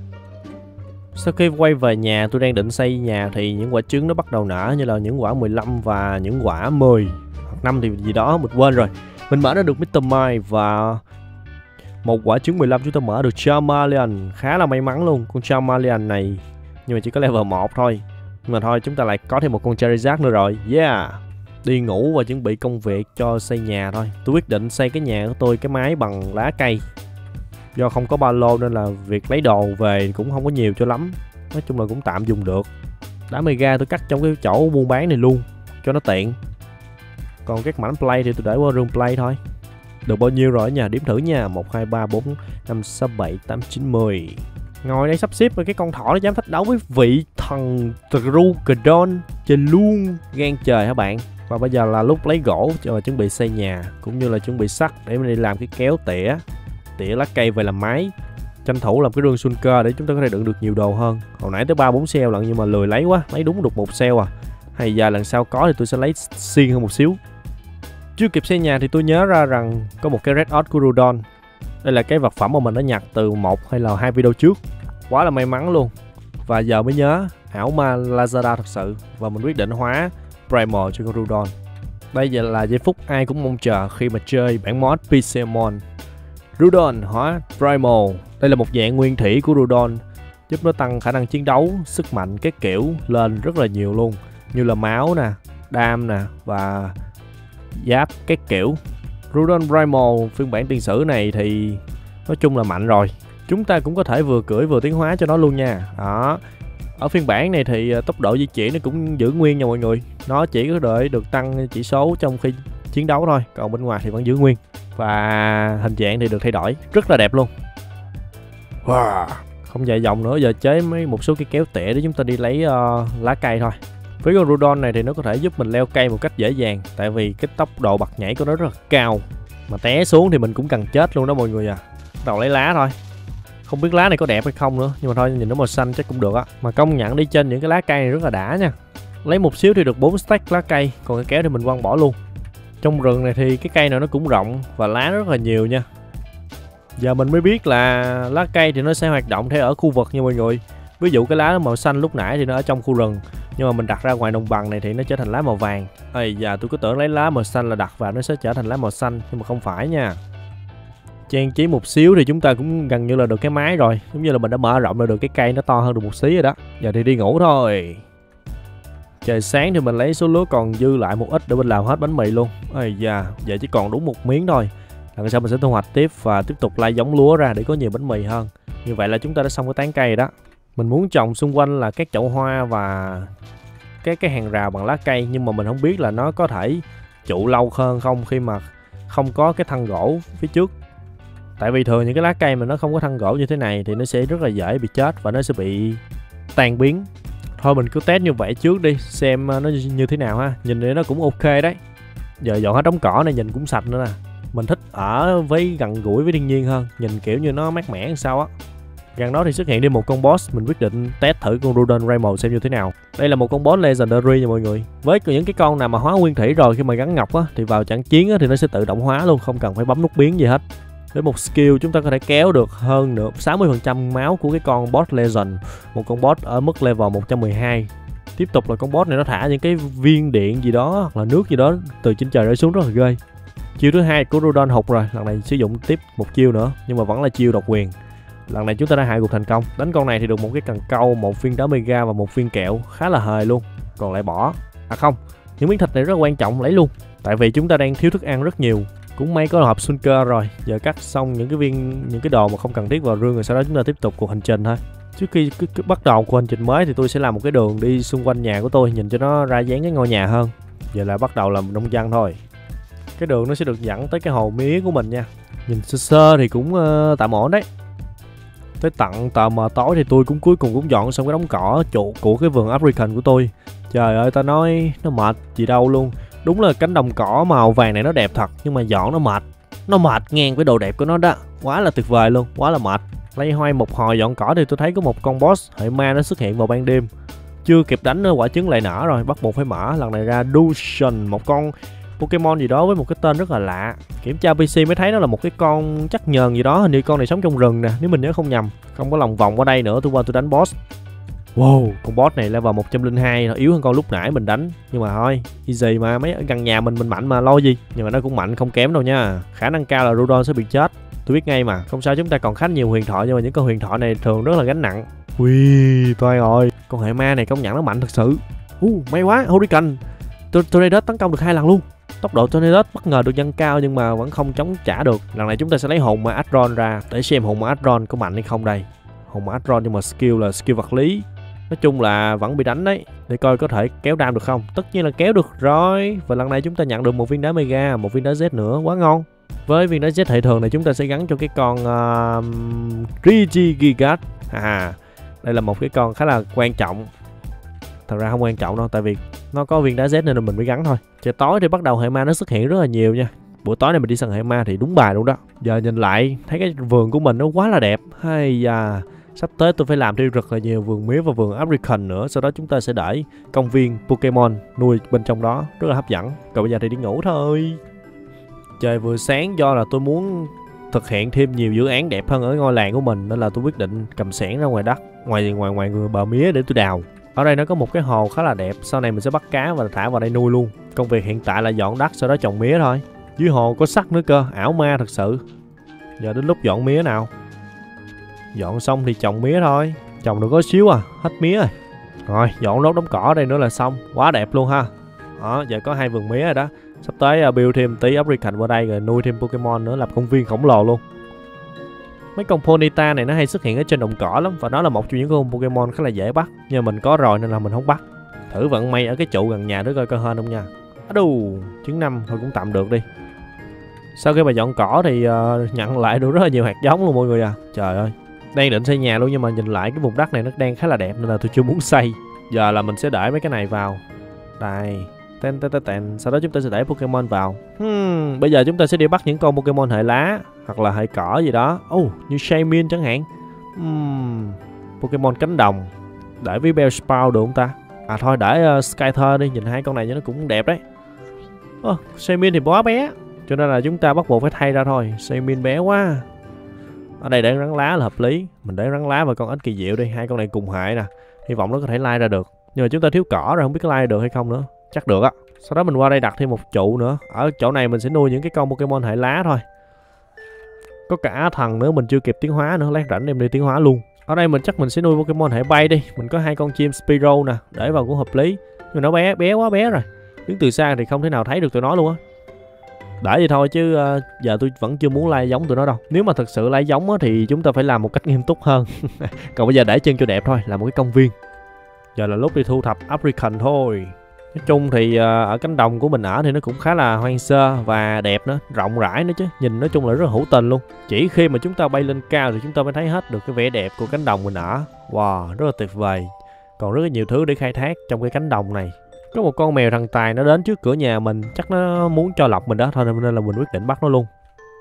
Sau khi quay về nhà, tôi đang định xây nhà thì những quả trứng nó bắt đầu nở, như là những quả 15 và những quả 10 hoặc 5 thì gì đó mình quên rồi. Mình mở ra được Mr. Mime và một quả trứng 15 chúng ta mở được Charmeleon, khá là may mắn luôn. Con Charmeleon này nhưng mà chỉ có level 1 thôi. Nhưng mà thôi, chúng ta lại có thêm một con Charizard nữa rồi. Yeah. Đi ngủ và chuẩn bị công việc cho xây nhà thôi. Tôi quyết định xây cái nhà của tôi cái mái bằng lá cây. Do không có ba lô nên là việc lấy đồ về cũng không có nhiều cho lắm. Nói chung là cũng tạm dùng được. Đá mega tôi cắt trong cái chỗ buôn bán này luôn cho nó tiện. Còn các mảnh play thì tôi để qua room play thôi. Được bao nhiêu rồi nhà, đếm thử nha. 1, 2, 3, 4, 5, 6, 7, 8, 9, 10. Ngồi đây sắp xếp với cái con thỏ nó dám thách đấu với vị thần Trucadon. Trời luôn, gan trời hả bạn. Và bây giờ là lúc lấy gỗ và chuẩn bị xây nhà, cũng như là chuẩn bị sắt để mình đi làm cái kéo tỉa lá cây về làm máy. Tranh thủ làm cái rương Shulker để chúng ta có thể đựng được nhiều đồ hơn. Hồi nãy tới 3-4 cell lận nhưng mà lười lấy quá, lấy đúng được 1 cell à. Hay giờ lần sau có thì tôi sẽ lấy xiên hơn một xíu. Chưa kịp xây nhà thì tôi nhớ ra rằng có một cái Red Odd của Rudon. Đây là cái vật phẩm mà mình đã nhặt từ 1 hay là 2 video trước. Quá là may mắn luôn. Và giờ mới nhớ ảo ma Lazada thật sự. Và mình quyết định hóa Primal cho con Rudon. Đây giờ là giây phút ai cũng mong chờ khi mà chơi bản mod Pixelmon. Rudon hóa Primal. Đây là một dạng nguyên thủy của Rudon, giúp nó tăng khả năng chiến đấu, sức mạnh các kiểu lên rất là nhiều luôn. Như là máu nè, đam nè và giáp các kiểu. Rudon Primal phiên bản tiền sử này thì nói chung là mạnh rồi. Chúng ta cũng có thể vừa cưỡi vừa tiến hóa cho nó luôn nha. Đó. Ở phiên bản này thì tốc độ di chuyển nó cũng giữ nguyên nha mọi người. Nó chỉ có đợi được tăng chỉ số trong khi chiến đấu thôi, còn bên ngoài thì vẫn giữ nguyên. Và hình dạng thì được thay đổi, rất là đẹp luôn. Wow. Không dài dòng nữa, giờ chế một số cái kéo tỉa để chúng ta đi lấy lá cây thôi. Với con Rudon này thì nó có thể giúp mình leo cây một cách dễ dàng, tại vì cái tốc độ bật nhảy của nó rất là cao. Mà té xuống thì mình cũng cần chết luôn đó mọi người à. Bắt đầu lấy lá thôi. Không biết lá này có đẹp hay không nữa, nhưng mà thôi nhìn nó màu xanh chắc cũng được á. Mà công nhận đi trên những cái lá cây này rất là đã nha. Lấy một xíu thì được 4 stack lá cây, còn cái kéo thì mình quăng bỏ luôn. Trong rừng này thì cái cây nào nó cũng rộng và lá rất là nhiều nha. Giờ mình mới biết là lá cây thì nó sẽ hoạt động theo ở khu vực nha mọi người. Ví dụ cái lá màu xanh lúc nãy thì nó ở trong khu rừng, nhưng mà mình đặt ra ngoài đồng bằng này thì nó trở thành lá màu vàng. Giờ tôi cứ tưởng lấy lá màu xanh là đặt vào nó sẽ trở thành lá màu xanh, nhưng mà không phải nha. Trang trí một xíu thì chúng ta cũng gần như là được cái mái rồi. Giống như là mình đã mở rộng ra được cái cây nó to hơn được một xí rồi đó. Giờ thì đi ngủ thôi. Trời sáng thì mình lấy số lúa còn dư lại một ít để mình làm hết bánh mì luôn. Giờ chỉ còn đúng một miếng thôi. Lần sau mình sẽ thu hoạch tiếp và tiếp tục lai giống lúa ra để có nhiều bánh mì hơn. Như vậy là chúng ta đã xong cái tán cây rồi đó. Mình muốn trồng xung quanh là các chậu hoa và cái hàng rào bằng lá cây, nhưng mà mình không biết là nó có thể trụ lâu hơn không khi mà không có cái thân gỗ phía trước. Tại vì thường những cái lá cây mà nó không có thân gỗ như thế này thì nó sẽ rất là dễ bị chết và nó sẽ bị tan biến. Thôi mình cứ test như vậy trước đi, xem nó như thế nào ha. Nhìn thì nó cũng ok đấy. Giờ dọn hết đống cỏ này nhìn cũng sạch nữa nè. Mình thích ở với gần gũi với thiên nhiên hơn, nhìn kiểu như nó mát mẻ làm sao á. Gần đó thì xuất hiện đi một con boss, mình quyết định test thử con Rudon Primal xem như thế nào. Đây là một con boss Legendary nha mọi người. Với những cái con nào mà hóa nguyên thủy rồi khi mà gắn ngọc á thì vào trận chiến á thì nó sẽ tự động hóa luôn, không cần phải bấm nút biến gì hết. Với một skill chúng ta có thể kéo được hơn nữa 60% máu của cái con boss Legend, một con boss ở mức level 112. Tiếp tục là con boss này nó thả những cái viên điện gì đó hoặc là nước gì đó từ trên trời rơi xuống rất là ghê. Chiêu thứ hai của Rudon hụt rồi, lần này sử dụng tiếp một chiêu nữa nhưng mà vẫn là chiêu độc quyền. Lần này chúng ta đã hạ gục thành công. Đánh con này thì được một cái cần câu, một viên đá mega và một viên kẹo, khá là hời luôn. Còn lại bỏ. À không, những miếng thịt này rất quan trọng, lấy luôn. Tại vì chúng ta đang thiếu thức ăn rất nhiều. Cũng may có hộp Shulker rồi. Giờ cắt xong những cái đồ mà không cần thiết vào rương rồi sau đó chúng ta tiếp tục cuộc hành trình thôi. Trước khi bắt đầu cuộc hành trình mới thì tôi sẽ làm một cái đường đi xung quanh nhà của tôi, nhìn cho nó ra dáng cái ngôi nhà hơn. Giờ là bắt đầu làm nông dân thôi. Cái đường nó sẽ được dẫn tới cái hồ mía của mình nha. Nhìn sơ sơ thì cũng tạm ổn đấy. Tới tận tờ mờ tối thì tôi cũng cuối cùng cũng dọn xong cái đống cỏ trụ của cái vườn African của tôi. Trời ơi, ta nói nó mệt gì đâu luôn. Đúng là cánh đồng cỏ màu vàng này nó đẹp thật, nhưng mà dọn nó mệt. Nó mệt ngang với đồ đẹp của nó đó. Quá là tuyệt vời luôn, quá là mệt. Lấy hoay một hồi dọn cỏ thì tôi thấy có một con boss hệ ma nó xuất hiện vào ban đêm. Chưa kịp đánh quả trứng lại nở rồi, bắt buộc phải mở. Lần này ra Dushan, một con Pokemon gì đó với một cái tên rất là lạ. Kiểm tra PC mới thấy nó là một cái con chắc nhờn gì đó, hình như con này sống trong rừng nè, nếu mình nhớ không nhầm. Không có lòng vòng ở đây nữa, tôi qua tôi đánh boss. Wow, con boss này level 102, nó yếu hơn con lúc nãy mình đánh. Nhưng mà thôi, easy mà, mấy ở gần nhà mình mạnh mà lo gì. Nhưng mà nó cũng mạnh không kém đâu nha. Khả năng cao là Rudon sẽ bị chết. Tôi biết ngay mà, không sao, chúng ta còn khá nhiều huyền thoại, nhưng mà những con huyền thoại này thường rất là gánh nặng. Ui, toay rồi. Con hệ ma này công nhận nó mạnh thật sự. May quá, Hurricane. Tornado tấn công được 2 lần luôn. Tốc độ Tornado bất ngờ được nâng cao nhưng mà vẫn không chống trả được. Lần này chúng ta sẽ lấy hồn ma Adron ra để xem hồn ma Adron có mạnh hay không đây. Hồn ma Adron nhưng mà skill là skill vật lý. Nói chung là vẫn bị đánh đấy. Để coi có thể kéo đam được không. Tất nhiên là kéo được rồi. Và lần này chúng ta nhận được một viên đá mega, một viên đá Z nữa, quá ngon. Với viên đá Z hệ thường này chúng ta sẽ gắn cho cái con Regigigas. Đây là một cái con khá là quan trọng. Thật ra không quan trọng đâu, tại vì nó có viên đá Z nên là mình mới gắn thôi. Trời tối thì bắt đầu hệ ma nó xuất hiện rất là nhiều nha. Buổi tối này mình đi săn hệ ma thì đúng bài luôn đó. Giờ nhìn lại thấy cái vườn của mình nó quá là đẹp. Hay da, sắp tới tôi phải làm thêm rất là nhiều vườn mía và vườn African nữa. Sau đó chúng ta sẽ để công viên Pokemon nuôi bên trong đó, rất là hấp dẫn. Còn bây giờ thì đi ngủ thôi. Trời vừa sáng, do là tôi muốn thực hiện thêm nhiều dự án đẹp hơn ở ngôi làng của mình nên là tôi quyết định cầm xẻng ra ngoài đất, ngoài bờ mía để tôi đào. Ở đây nó có một cái hồ khá là đẹp, sau này mình sẽ bắt cá và thả vào đây nuôi luôn. Công việc hiện tại là dọn đất, sau đó trồng mía thôi. Dưới hồ có sắt nữa cơ, ảo ma thật sự. Giờ đến lúc dọn mía nào. Dọn xong thì trồng mía thôi. Trồng được có xíu à, hết mía rồi. Rồi, dọn lót đống cỏ đây nữa là xong. Quá đẹp luôn ha. Đó, giờ có 2 vườn mía rồi đó. Sắp tới build thêm tí African qua đây rồi nuôi thêm Pokemon nữa, lập công viên khổng lồ luôn. Mấy con Ponyta này nó hay xuất hiện ở trên đồng cỏ lắm, và nó là một trong những con Pokemon khá là dễ bắt, nhưng mà mình có rồi nên là mình không bắt. Thử vận may ở cái trụ gần nhà đó coi hên không nha. Đù, trứng 5 thôi cũng tạm được đi. Sau khi mà dọn cỏ thì nhận lại được rất là nhiều hạt giống luôn mọi người à. Trời ơi, đang định xây nhà luôn, nhưng mà nhìn lại cái vùng đất này nó đang khá là đẹp nên là tôi chưa muốn xây. Giờ là mình sẽ để mấy cái này vào đây, sau đó chúng ta sẽ để Pokemon vào. Bây giờ chúng ta sẽ đi bắt những con Pokemon hệ lá hoặc là hệ cỏ gì đó. Như Shaymin chẳng hạn. Pokemon cánh đồng để với Bellsprout được không ta? À thôi để Skyther đi, nhìn hai con này cho nó cũng đẹp đấy. Shaymin thì quá bé, cho nên là chúng ta bắt buộc phải thay ra thôi. Shaymin bé quá. Ở đây để rắn lá là hợp lý. Mình để rắn lá và con ếch kỳ diệu đi, hai con này cùng hệ nè. Hy vọng nó có thể lai ra được. Nhưng mà chúng ta thiếu cỏ rồi, không biết lai được hay không nữa. Chắc được á. Sau đó mình qua đây đặt thêm một trụ nữa. Ở chỗ này mình sẽ nuôi những cái con Pokemon hệ lá thôi. Có cả Á Thần nữa, mình chưa kịp tiến hóa nữa, lát rảnh em đi tiến hóa luôn. Ở đây mình chắc mình sẽ nuôi Pokemon hệ bay đi. Mình có hai con chim Spearow nè, để vào cũng hợp lý. Nhưng nó bé quá bé rồi. Đứng từ xa thì không thể nào thấy được tụi nó luôn á. Để vậy thôi chứ giờ tôi vẫn chưa muốn lai giống tụi nó đâu. Nếu mà thật sự lai giống á, thì chúng ta phải làm một cách nghiêm túc hơn. Còn bây giờ để chân cho đẹp thôi, là một cái công viên. Giờ là lúc đi thu thập African thôi. Nói chung thì ở cánh đồng của mình ở thì nó cũng khá là hoang sơ và đẹp nữa, rộng rãi nữa chứ. Nhìn nói chung là rất là hữu tình luôn. Chỉ khi mà chúng ta bay lên cao thì chúng ta mới thấy hết được cái vẻ đẹp của cánh đồng mình ở. Wow, rất là tuyệt vời. Còn rất là nhiều thứ để khai thác trong cái cánh đồng này. Có một con mèo thần tài nó đến trước cửa nhà mình, chắc nó muốn cho lọc mình đó thôi, nên là mình quyết định bắt nó luôn.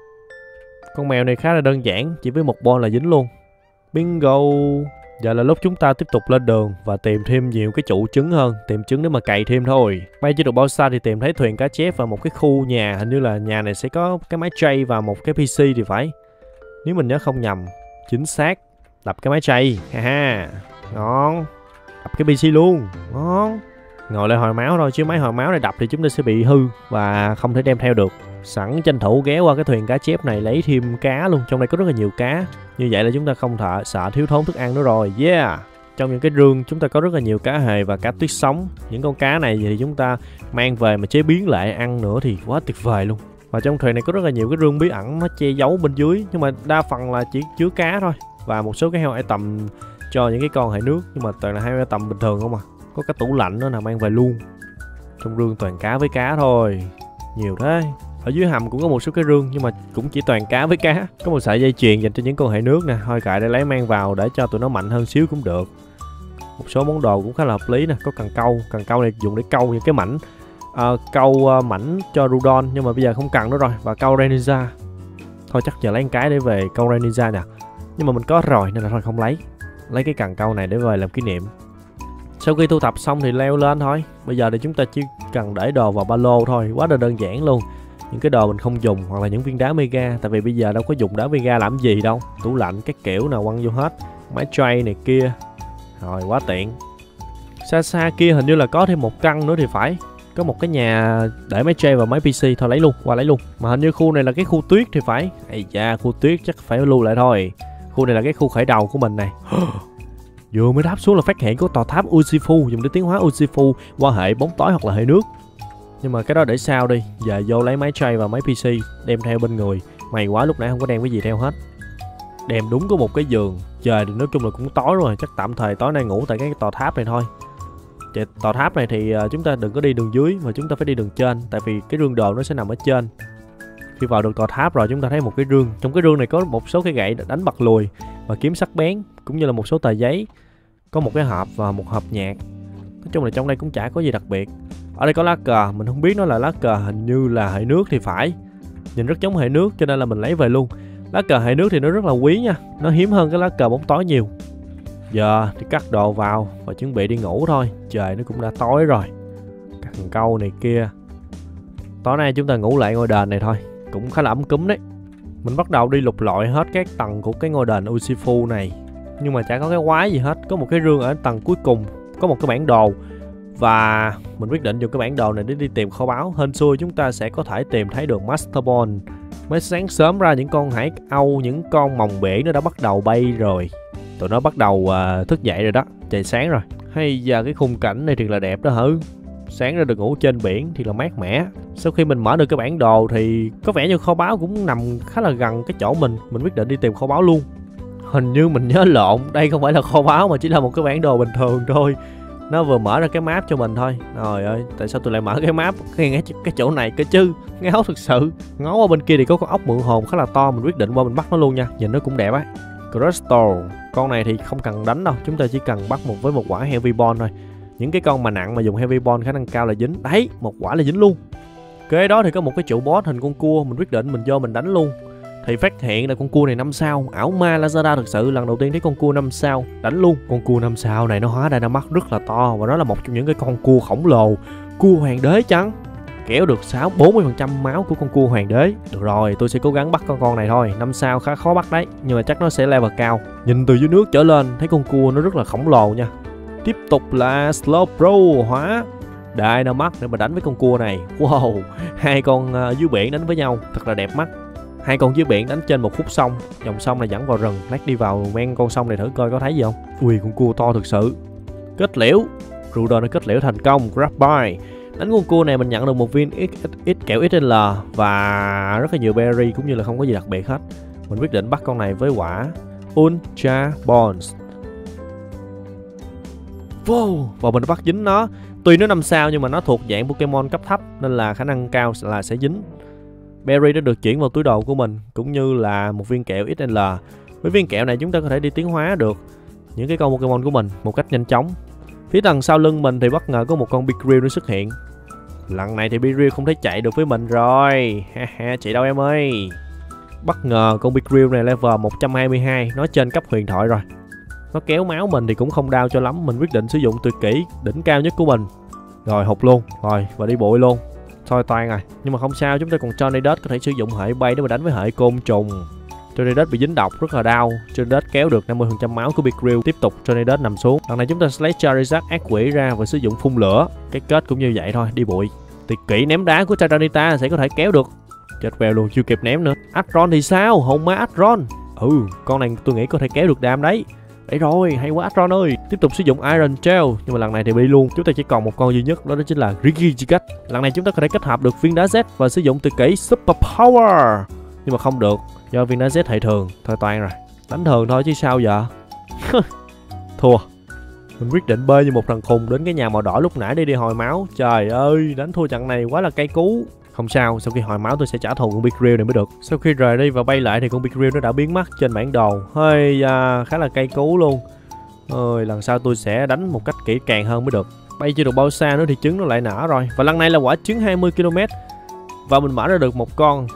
Con mèo này khá là đơn giản, chỉ với một bon là dính luôn. Bingo. Giờ là lúc chúng ta tiếp tục lên đường và tìm thêm nhiều cái trụ trứng hơn, tìm trứng để mà cày thêm thôi. Bay chưa được bao xa thì tìm thấy thuyền cá chép và một cái khu nhà, hình như là nhà này sẽ có cái máy chay và một cái PC thì phải. Nếu mình nhớ không nhầm. Chính xác. Đập cái máy chay, ha. Ngon. Đập cái PC luôn, ngon. Ngồi lại hồi máu thôi, chứ máy hồi máu này đập thì chúng ta sẽ bị hư và không thể đem theo được. Sẵn tranh thủ ghé qua cái thuyền cá chép này lấy thêm cá luôn, trong đây có rất là nhiều cá. Như vậy là chúng ta không sợ thiếu thốn thức ăn nữa rồi. Yeah. Trong những cái rương chúng ta có rất là nhiều cá hề và cá tuyết sống. Những con cá này thì chúng ta mang về mà chế biến lại ăn nữa thì quá tuyệt vời luôn. Và trong thuyền này có rất là nhiều cái rương bí ẩn nó che giấu bên dưới, nhưng mà đa phần là chỉ chứa cá thôi. Và một số cái heo tầm cho những cái con hệ nước, nhưng mà toàn là heo tầm bình thường không à. Có cái tủ lạnh nữa nào mang về luôn. Trong rương toàn cá với cá thôi. Nhiều thế. Ở dưới hầm cũng có một số cái rương, nhưng mà cũng chỉ toàn cá với cá. Có một sợi dây chuyền dành cho những con hệ nước nè. Thôi kệ để lấy mang vào để cho tụi nó mạnh hơn xíu cũng được. Một số món đồ cũng khá là hợp lý nè. Có cần câu. Cần câu này dùng để câu những cái mảnh câu mảnh cho Rudon, nhưng mà bây giờ không cần nữa rồi. Và câu Rayquaza. Thôi chắc giờ lấy cái để về câu Rayquaza nè. Nhưng mà mình có rồi nên là thôi không lấy. Lấy cái cần câu này để về làm kỷ niệm. Sau khi thu thập xong thì leo lên thôi. Bây giờ thì chúng ta chỉ cần để đồ vào ba lô thôi. Quá là đơn giản luôn. Những cái đồ mình không dùng hoặc là những viên đá mega. Tại vì bây giờ đâu có dùng đá mega làm gì đâu. Tủ lạnh các kiểu nào quăng vô hết. Máy tray này kia. Rồi quá tiện. Xa xa kia hình như là có thêm một căn nữa thì phải. Có một cái nhà để máy tray và máy PC. Thôi lấy luôn, qua lấy luôn. Mà hình như khu này là cái khu tuyết thì phải. Ây da, khu tuyết chắc phải lưu lại thôi. Khu này là cái khu khởi đầu của mình này. Vừa mới đáp xuống là phát hiện có tòa tháp Urshifu dùng để tiến hóa Urshifu qua hệ bóng tối hoặc là hệ nước. Nhưng mà cái đó để sau đi. Giờ vô lấy máy tray và máy PC đem theo bên người. May quá lúc nãy không có đem cái gì theo hết. Đem đúng có một cái giường. Trời thì nói chung là cũng tối rồi. Chắc tạm thời tối nay ngủ tại cái tòa tháp này thôi. Tòa tháp này thì chúng ta đừng có đi đường dưới mà chúng ta phải đi đường trên. Tại vì cái rương đồ nó sẽ nằm ở trên. Khi vào được tòa tháp rồi chúng ta thấy một cái rương. Trong cái rương này có một số cái gậy đánh bật lùi và kiếm sắc bén, cũng như là một số tờ giấy. Có một cái hộp và một hộp nhạc. Nói chung là trong đây cũng chả có gì đặc biệt. Ở đây có lá cờ, mình không biết nó là lá cờ, hình như là hệ nước thì phải. Nhìn rất giống hệ nước cho nên là mình lấy về luôn. Lá cờ hệ nước thì nó rất là quý nha. Nó hiếm hơn cái lá cờ bóng tối nhiều. Giờ thì cắt đồ vào và chuẩn bị đi ngủ thôi. Trời nó cũng đã tối rồi. Cắt cần câu này kia. Tối nay chúng ta ngủ lại ngôi đền này thôi. Cũng khá là ấm cúm đấy. Mình bắt đầu đi lục lọi hết các tầng của cái ngôi đền Urshifu này. Nhưng mà chả có cái quái gì hết. Có một cái rương ở tầng cuối cùng. Có một cái bản đồ. Và mình quyết định dùng cái bản đồ này để đi tìm kho báu. Hên xui chúng ta sẽ có thể tìm thấy được Master Ball. Mới sáng sớm ra những con hải âu, những con mòng biển nó đã bắt đầu bay rồi. Tụi nó bắt đầu thức dậy rồi đó. Trời sáng rồi. Hay giờ cái khung cảnh này thiệt là đẹp đó hử. Sáng ra được ngủ trên biển thì là mát mẻ. Sau khi mình mở được cái bản đồ thì có vẻ như kho báu cũng nằm khá là gần cái chỗ mình quyết định đi tìm kho báu luôn. Hình như mình nhớ lộn, đây không phải là kho báu mà chỉ là một cái bản đồ bình thường thôi. Nó vừa mở ra cái map cho mình thôi. Trời ơi, tại sao tôi lại mở cái map cái chỗ này cơ chứ? Ngáo thực sự. Ngó qua bên kia thì có con ốc mượn hồn khá là to, mình quyết định qua mình bắt nó luôn nha. Nhìn nó cũng đẹp á. Crystal, con này thì không cần đánh đâu, chúng ta chỉ cần bắt với một quả Heavy Ball thôi. Những cái con mà nặng mà dùng Heavy Ball khả năng cao là dính. Đấy, một quả là dính luôn. Kế đó thì có một cái trụ boss hình con cua, mình quyết định mình vô mình đánh luôn. Thì phát hiện là con cua này 5 sao, ảo ma Lazada thực sự, lần đầu tiên thấy con cua 5 sao, đánh luôn. Con cua 5 sao này nó hóa ra mắt rất là to và nó là một trong những cái con cua khổng lồ, cua hoàng đế chăng? Kéo được 40% máu của con cua hoàng đế. Được rồi, tôi sẽ cố gắng bắt con này thôi. 5 sao khá khó bắt đấy, nhưng mà chắc nó sẽ level cao. Nhìn từ dưới nước trở lên thấy con cua nó rất là khổng lồ nha. Tiếp tục là Slowbro hóa Dynamax để mà đánh với con cua này. Wow, hai con dưới biển đánh với nhau thật là đẹp mắt. Hai con dưới biển đánh trên một khúc sông, dòng sông này dẫn vào rừng. Lát đi vào men con sông này thử coi có thấy gì không. Ui, con cua to thực sự. Kết liễu, Ruder nó kết liễu thành công. Grab by, đánh con cua này mình nhận được một viên ít kẹo XL và rất là nhiều berry, cũng như là không có gì đặc biệt hết. Mình quyết định bắt con này với quả Ultra Bones. Wow, và mình bắt dính nó. Tuy nó 5 sao nhưng mà nó thuộc dạng Pokemon cấp thấp nên là khả năng cao là sẽ dính. Berry đã được chuyển vào túi đồ của mình, cũng như là một viên kẹo XL. Với viên kẹo này chúng ta có thể đi tiến hóa được những cái con Pokemon của mình một cách nhanh chóng. Phía đằng sau lưng mình thì bất ngờ có một con Beedrill nó xuất hiện. Lần này thì Beedrill không thể chạy được với mình rồi. Ha, chạy đâu em ơi. Bất ngờ con Beedrill này level 122, nó trên cấp huyền thoại rồi. Nó kéo máu mình thì cũng không đau cho lắm, mình quyết định sử dụng tuyệt kỹ đỉnh cao nhất của mình. Rồi hụt luôn, rồi và đi bụi luôn. Thôi toan rồi, nhưng mà không sao, chúng ta còn Tornadus có thể sử dụng hệ bay để mà đánh với hệ côn trùng. Tornadus bị dính độc rất là đau, Tornadus kéo được 50% máu của Beedrill. Tiếp tục Tornadus nằm xuống. Lần này chúng ta lấy Charizard ác quỷ ra và sử dụng phun lửa. Cái kết cũng như vậy thôi, đi bụi. Tuyệt kỹ ném đá của Tyranitar sẽ có thể kéo được. Chết vèo luôn, chưa kịp ném nữa. Atron thì sao? Hồn ma Atron. Con này tôi nghĩ có thể kéo được đam đấy. Đấy rồi, hay quá Atron ơi. Tiếp tục sử dụng Iron Tail, nhưng mà lần này thì bị luôn. Chúng ta chỉ còn một con duy nhất, đó chính là Regigigas. Lần này chúng ta có thể kết hợp được viên đá Z và sử dụng tuyệt kỹ Super Power. Nhưng mà không được, do viên đá Z hệ thường. Thôi toan rồi, đánh thường thôi chứ sao giờ. Thua. Mình quyết định bơi như một thằng khùng đến cái nhà màu đỏ lúc nãy để đi hồi máu. Trời ơi, đánh thua trận này quá là cay cú. Không sao, sau khi hồi máu tôi sẽ trả thù con Beedrill này mới được. Sau khi rời đi và bay lại thì con Beedrill nó đã biến mất trên bản đồ. Hơi khá là cay cú luôn. Ơi, lần sau tôi sẽ đánh một cách kỹ càng hơn mới được. Bay chưa được bao xa nữa thì trứng nó lại nở rồi. Và lần này là quả trứng 20 km. Và mình mở ra được một con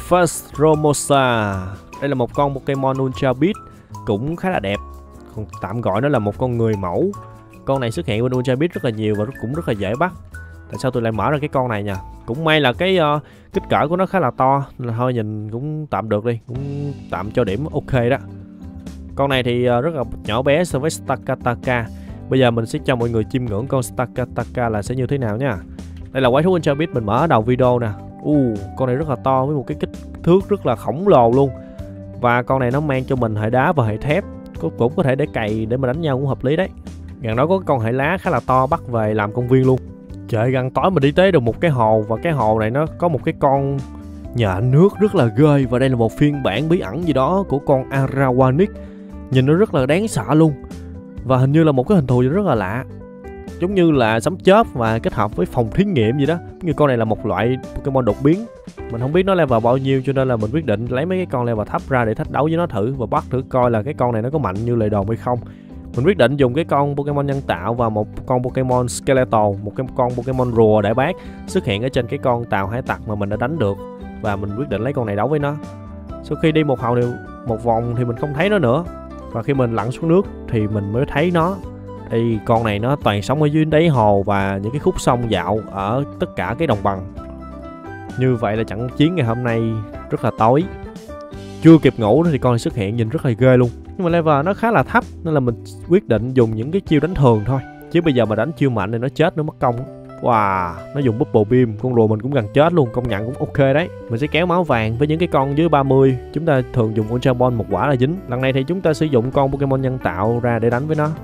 Phasromosa. Đây là một con Pokemon Ultra Beast, cũng khá là đẹp. Còn tạm gọi nó là một con người mẫu. Con này xuất hiện bên Ultra Beast rất là nhiều và cũng rất là dễ bắt. Tại sao tôi lại mở ra cái con này nha? Cũng may là cái kích cỡ của nó khá là to, là thôi nhìn cũng tạm được đi, cũng tạm cho điểm ok đó. Con này thì rất là nhỏ bé so với Stakataka. Bây giờ mình sẽ cho mọi người chiêm ngưỡng con Stakataka là sẽ như thế nào nha. Đây là quái thú Ultra Beast mình mở ở đầu video nè. Con này rất là to với một cái kích thước rất là khổng lồ luôn. Và con này nó mang cho mình hệ đá và hệ thép, cũng có thể để cày để mà đánh nhau cũng hợp lý đấy. Gần đó có con hệ lá khá là to, bắt về làm công viên luôn. Trời, gần tối mình đi tới được một cái hồ, và cái hồ này nó có một cái con nhện nước rất là ghê. Và đây là một phiên bản bí ẩn gì đó của con Arawanic. Nhìn nó rất là đáng sợ luôn. Và hình như là một cái hình thù rất là lạ, giống như là sấm chớp và kết hợp với phòng thí nghiệm gì đó. Như con này là một loại Pokemon đột biến. Mình không biết nó level bao nhiêu, cho nên là mình quyết định lấy mấy cái con level thấp ra để thách đấu với nó thử, và bắt thử coi là cái con này nó có mạnh như lời đồn hay không. Mình quyết định dùng cái con Pokemon nhân tạo và một con Pokemon Skeletal, một cái con Pokemon rùa đại bác xuất hiện ở trên cái con tàu hải tặc mà mình đã đánh được, và mình quyết định lấy con này đấu với nó. Sau khi đi một vòng thì mình không thấy nó nữa, và khi mình lặn xuống nước thì mình mới thấy nó. Thì con này nó toàn sống ở dưới đáy hồ và những cái khúc sông dạo ở tất cả cái đồng bằng. Như vậy là trận chiến ngày hôm nay rất là tối. Chưa kịp ngủ thì con này xuất hiện, nhìn rất là ghê luôn. Nhưng mà level nó khá là thấp nên là mình quyết định dùng những cái chiêu đánh thường thôi. Chứ bây giờ mà đánh chiêu mạnh thì nó chết, nó mất công. Wow, nó dùng Bubble Beam, con rùa mình cũng gần chết luôn, công nhận cũng ok đấy. Mình sẽ kéo máu vàng với những cái con dưới 30. Chúng ta thường dùng Ultra Ball một quả là dính. Lần này thì chúng ta sử dụng con Pokemon nhân tạo ra để đánh với nó.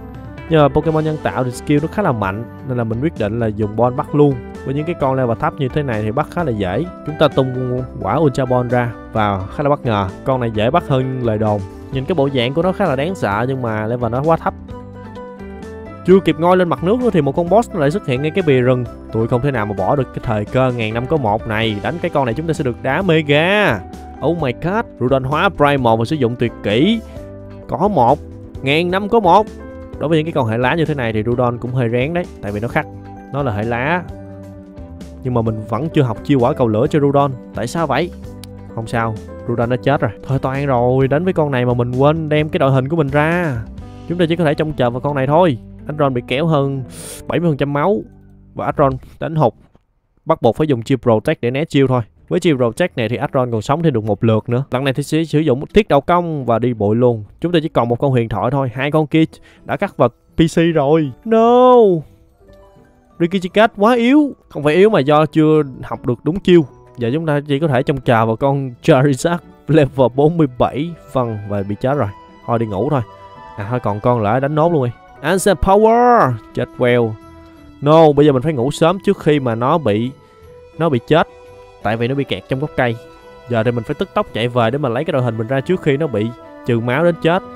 Nhưng mà Pokemon nhân tạo thì skill nó khá là mạnh, nên là mình quyết định là dùng Ball bắt luôn. Với những cái con level thấp như thế này thì bắt khá là dễ. Chúng ta tung quả Ultra Ball ra và khá là bất ngờ. Con này dễ bắt hơn lời đồn. Nhìn cái bộ dạng của nó khá là đáng sợ, nhưng mà level nó quá thấp. Chưa kịp ngoi lên mặt nước nữa thì một con boss nó lại xuất hiện ngay cái bìa rừng. Tụi không thể nào mà bỏ được cái thời cơ 1000 năm có một này. Đánh cái con này chúng ta sẽ được đá Mega. Oh my god. Rudon hóa Primal và sử dụng tuyệt kỹ. Có 1000 năm có một. Đối với những cái con hệ lá như thế này thì Rudon cũng hơi rén đấy, tại vì nó khắc. Nó là hệ lá. Nhưng mà mình vẫn chưa học chiêu quả cầu lửa cho Rudon. Tại sao vậy? Không sao, Rudon đã chết rồi. Thôi toan rồi, đến với con này mà mình quên đem cái đội hình của mình ra. Chúng ta chỉ có thể trông chờ vào con này thôi. Adron bị kéo hơn 70% máu. Và Adron đánh hụt. Bắt buộc phải dùng chiêu Protect để né chiêu thôi. Với chiêu Protect này thì Adron còn sống thêm được một lượt nữa. Lần này thì sẽ sử dụng thiết đầu công và đi bụi luôn. Chúng ta chỉ còn một con huyền thoại thôi. Hai con kia đã cắt vào PC rồi. No, Rikichikat quá yếu. Không phải yếu mà do chưa học được đúng chiêu. Giờ chúng ta chỉ có thể trông chờ vào con Charizard level 47. Vâng, và bị chết rồi. Thôi đi ngủ thôi. À thôi còn con lại đánh nốt luôn đi. Answer Power. Chết well. No, bây giờ mình phải ngủ sớm trước khi mà nó bị chết. Tại vì nó bị kẹt trong gốc cây. Giờ thì mình phải tức tốc chạy về để mà lấy cái đội hình mình ra trước khi nó bị trừ máu đến chết.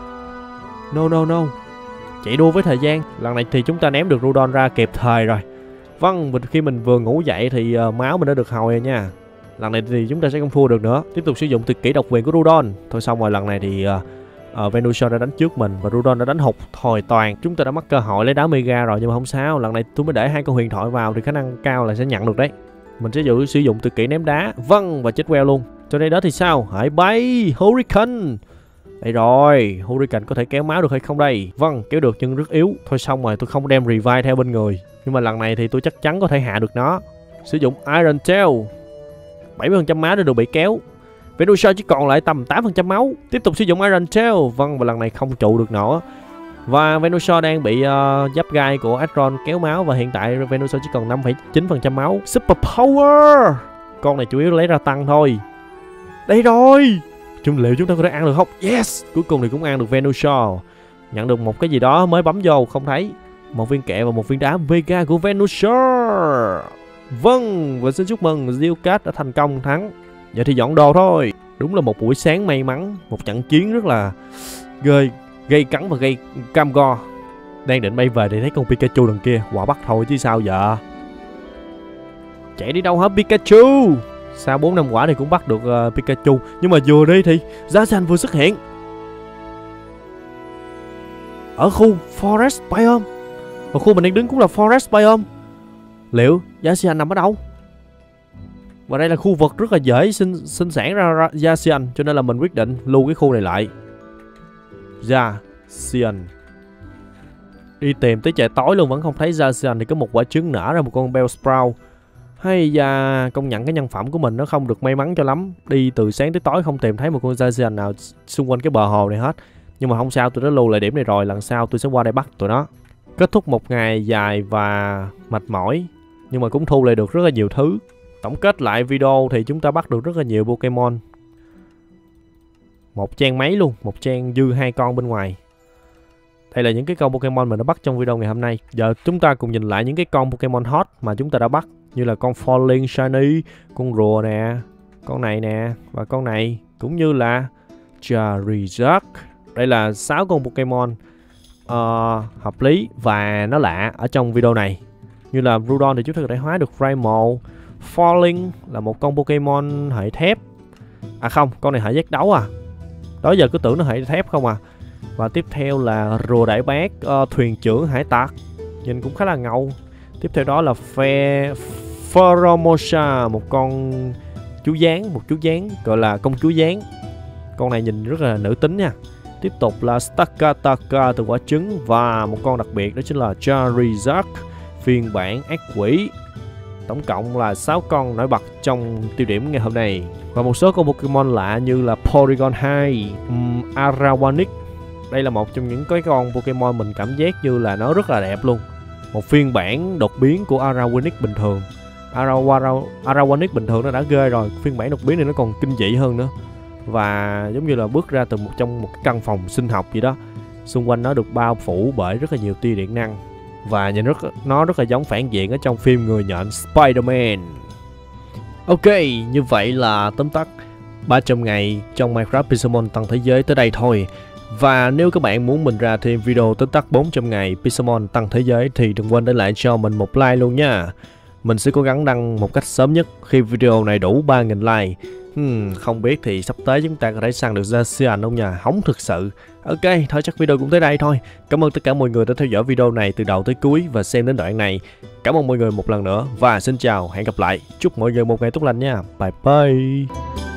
No. Chạy đua với thời gian. Lần này thì chúng ta ném được Rudon ra kịp thời rồi. Vâng, khi mình vừa ngủ dậy thì máu mình đã được hồi rồi nha. Lần này thì chúng ta sẽ không thua được nữa. Tiếp tục sử dụng tuyệt kỹ độc quyền của Rudon. Thôi xong rồi, lần này thì Venusaur đã đánh trước mình và Rudon đã đánh hụt thòi toàn. Chúng ta đã mất cơ hội lấy đá Mega rồi, nhưng mà không sao. Lần này tôi mới để hai con huyền thoại vào thì khả năng cao là sẽ nhận được đấy. Mình sẽ sử dụng tuyệt kỹ ném đá. Vâng, và chết well luôn. Cho đây đó thì sao? Hãy bay Hurricane. Đây rồi, Hurricane có thể kéo máu được hay không đây? Vâng, kéo được nhưng rất yếu. Thôi xong rồi, tôi không đem revive theo bên người. Nhưng mà lần này thì tôi chắc chắn có thể hạ được nó. Sử dụng Iron Tail. 70% máu đã được bị kéo. Venusaur chỉ còn lại tầm 8% máu. Tiếp tục sử dụng Iron Tail. Vâng, và lần này không trụ được nữa. Và Venusaur đang bị giáp gai của Adron kéo máu. Và hiện tại Venusaur chỉ còn 5,9% máu. Super Power. Con này chủ yếu lấy ra tăng thôi. Đây rồi. Liệu chúng ta có thể ăn được không? Yes. Cuối cùng thì cũng ăn được Venusaur. Nhận được một cái gì đó mới bấm vô không thấy. Một viên kẹo và một viên đá Mega của Venusaur. Vâng, và xin chúc mừng Geocat đã thành công thắng. Vậy thì dọn đồ thôi. Đúng là một buổi sáng may mắn. Một trận chiến rất là gây cắn và gây cam go. Đang định bay về thì thấy con Pikachu đằng kia. Quả bắt thôi chứ sao giờ. Chạy đi đâu hả Pikachu? Sau 4 năm quả thì cũng bắt được Pikachu. Nhưng mà vừa đi thì Zacian vừa xuất hiện ở khu Forest Biome. Và khu mình đang đứng cũng là Forest Biome. Liệu Zacian nằm ở đâu? Và đây là khu vực rất là dễ sinh sản ra Zacian, cho nên là mình quyết định lưu cái khu này lại. Zacian. Đi tìm tới trời tối luôn vẫn không thấy Zacian thì có một quả trứng nở ra một con Bellsprout. Hay da, công nhận cái nhân phẩm của mình nó không được may mắn cho lắm. Đi từ sáng tới tối không tìm thấy một con Zacian nào xung quanh cái bờ hồ này hết. Nhưng mà không sao, tôi đã lưu lại điểm này rồi. Lần sau tôi sẽ qua đây bắt tụi nó. Kết thúc một ngày dài và mệt mỏi, nhưng mà cũng thu lại được rất là nhiều thứ. Tổng kết lại video thì chúng ta bắt được rất là nhiều Pokemon. Một trang máy luôn, một trang dư 2 con bên ngoài. Đây là những cái con Pokemon mình đã bắt trong video ngày hôm nay. Giờ chúng ta cùng nhìn lại những cái con Pokemon hot mà chúng ta đã bắt. Như là con Falling Shiny, con rùa nè, con này nè, và con này. Cũng như là Charizard. Đây là 6 con Pokemon hợp lý và nó lạ ở trong video này. Như là Rudon thì chúng ta có thể hóa được Primal. Falling là một con Pokemon hệ thép. À không, con này hệ giác đấu à. Đó giờ cứ tưởng nó hệ thép không à. Và tiếp theo là rùa đại bác, thuyền trưởng hải tặc, nhìn cũng khá là ngầu. Tiếp theo đó là Pheromosa, một con chú gián, gọi là công chúa gián. Con này nhìn rất là nữ tính nha. Tiếp tục là Stakataka từ quả trứng. Và một con đặc biệt đó chính là Charizard, phiên bản ác quỷ. Tổng cộng là 6 con nổi bật trong tiêu điểm ngày hôm nay. Và một số con Pokemon lạ như là Porygon 2, Arawanic. Đây là một trong những cái con Pokemon mình cảm giác như là nó rất là đẹp luôn. Một phiên bản đột biến của Arawanic bình thường. Arawanic bình thường nó đã ghê rồi, phiên bản đột biến này nó còn kinh dị hơn nữa. Và giống như là bước ra từ trong một cái căn phòng sinh học gì đó. Xung quanh nó được bao phủ bởi rất là nhiều tia điện năng. Và nhìn nó rất là giống phản diện ở trong phim người nhện Spider-Man. Ok, như vậy là tóm tắt 300 ngày trong Minecraft Pixelmon tăng thế giới tới đây thôi. Và nếu các bạn muốn mình ra thêm video tóm tắt 400 ngày Pixelmon tăng thế giới thì đừng quên để lại cho mình một like luôn nha. Mình sẽ cố gắng đăng một cách sớm nhất khi video này đủ 3.000 like. Không biết thì sắp tới chúng ta có thể săn được Zacian không nha, hóng thực sự. Ok, thôi chắc video cũng tới đây thôi. Cảm ơn tất cả mọi người đã theo dõi video này từ đầu tới cuối và xem đến đoạn này. Cảm ơn mọi người một lần nữa và xin chào, hẹn gặp lại. Chúc mọi người một ngày tốt lành nha. Bye bye.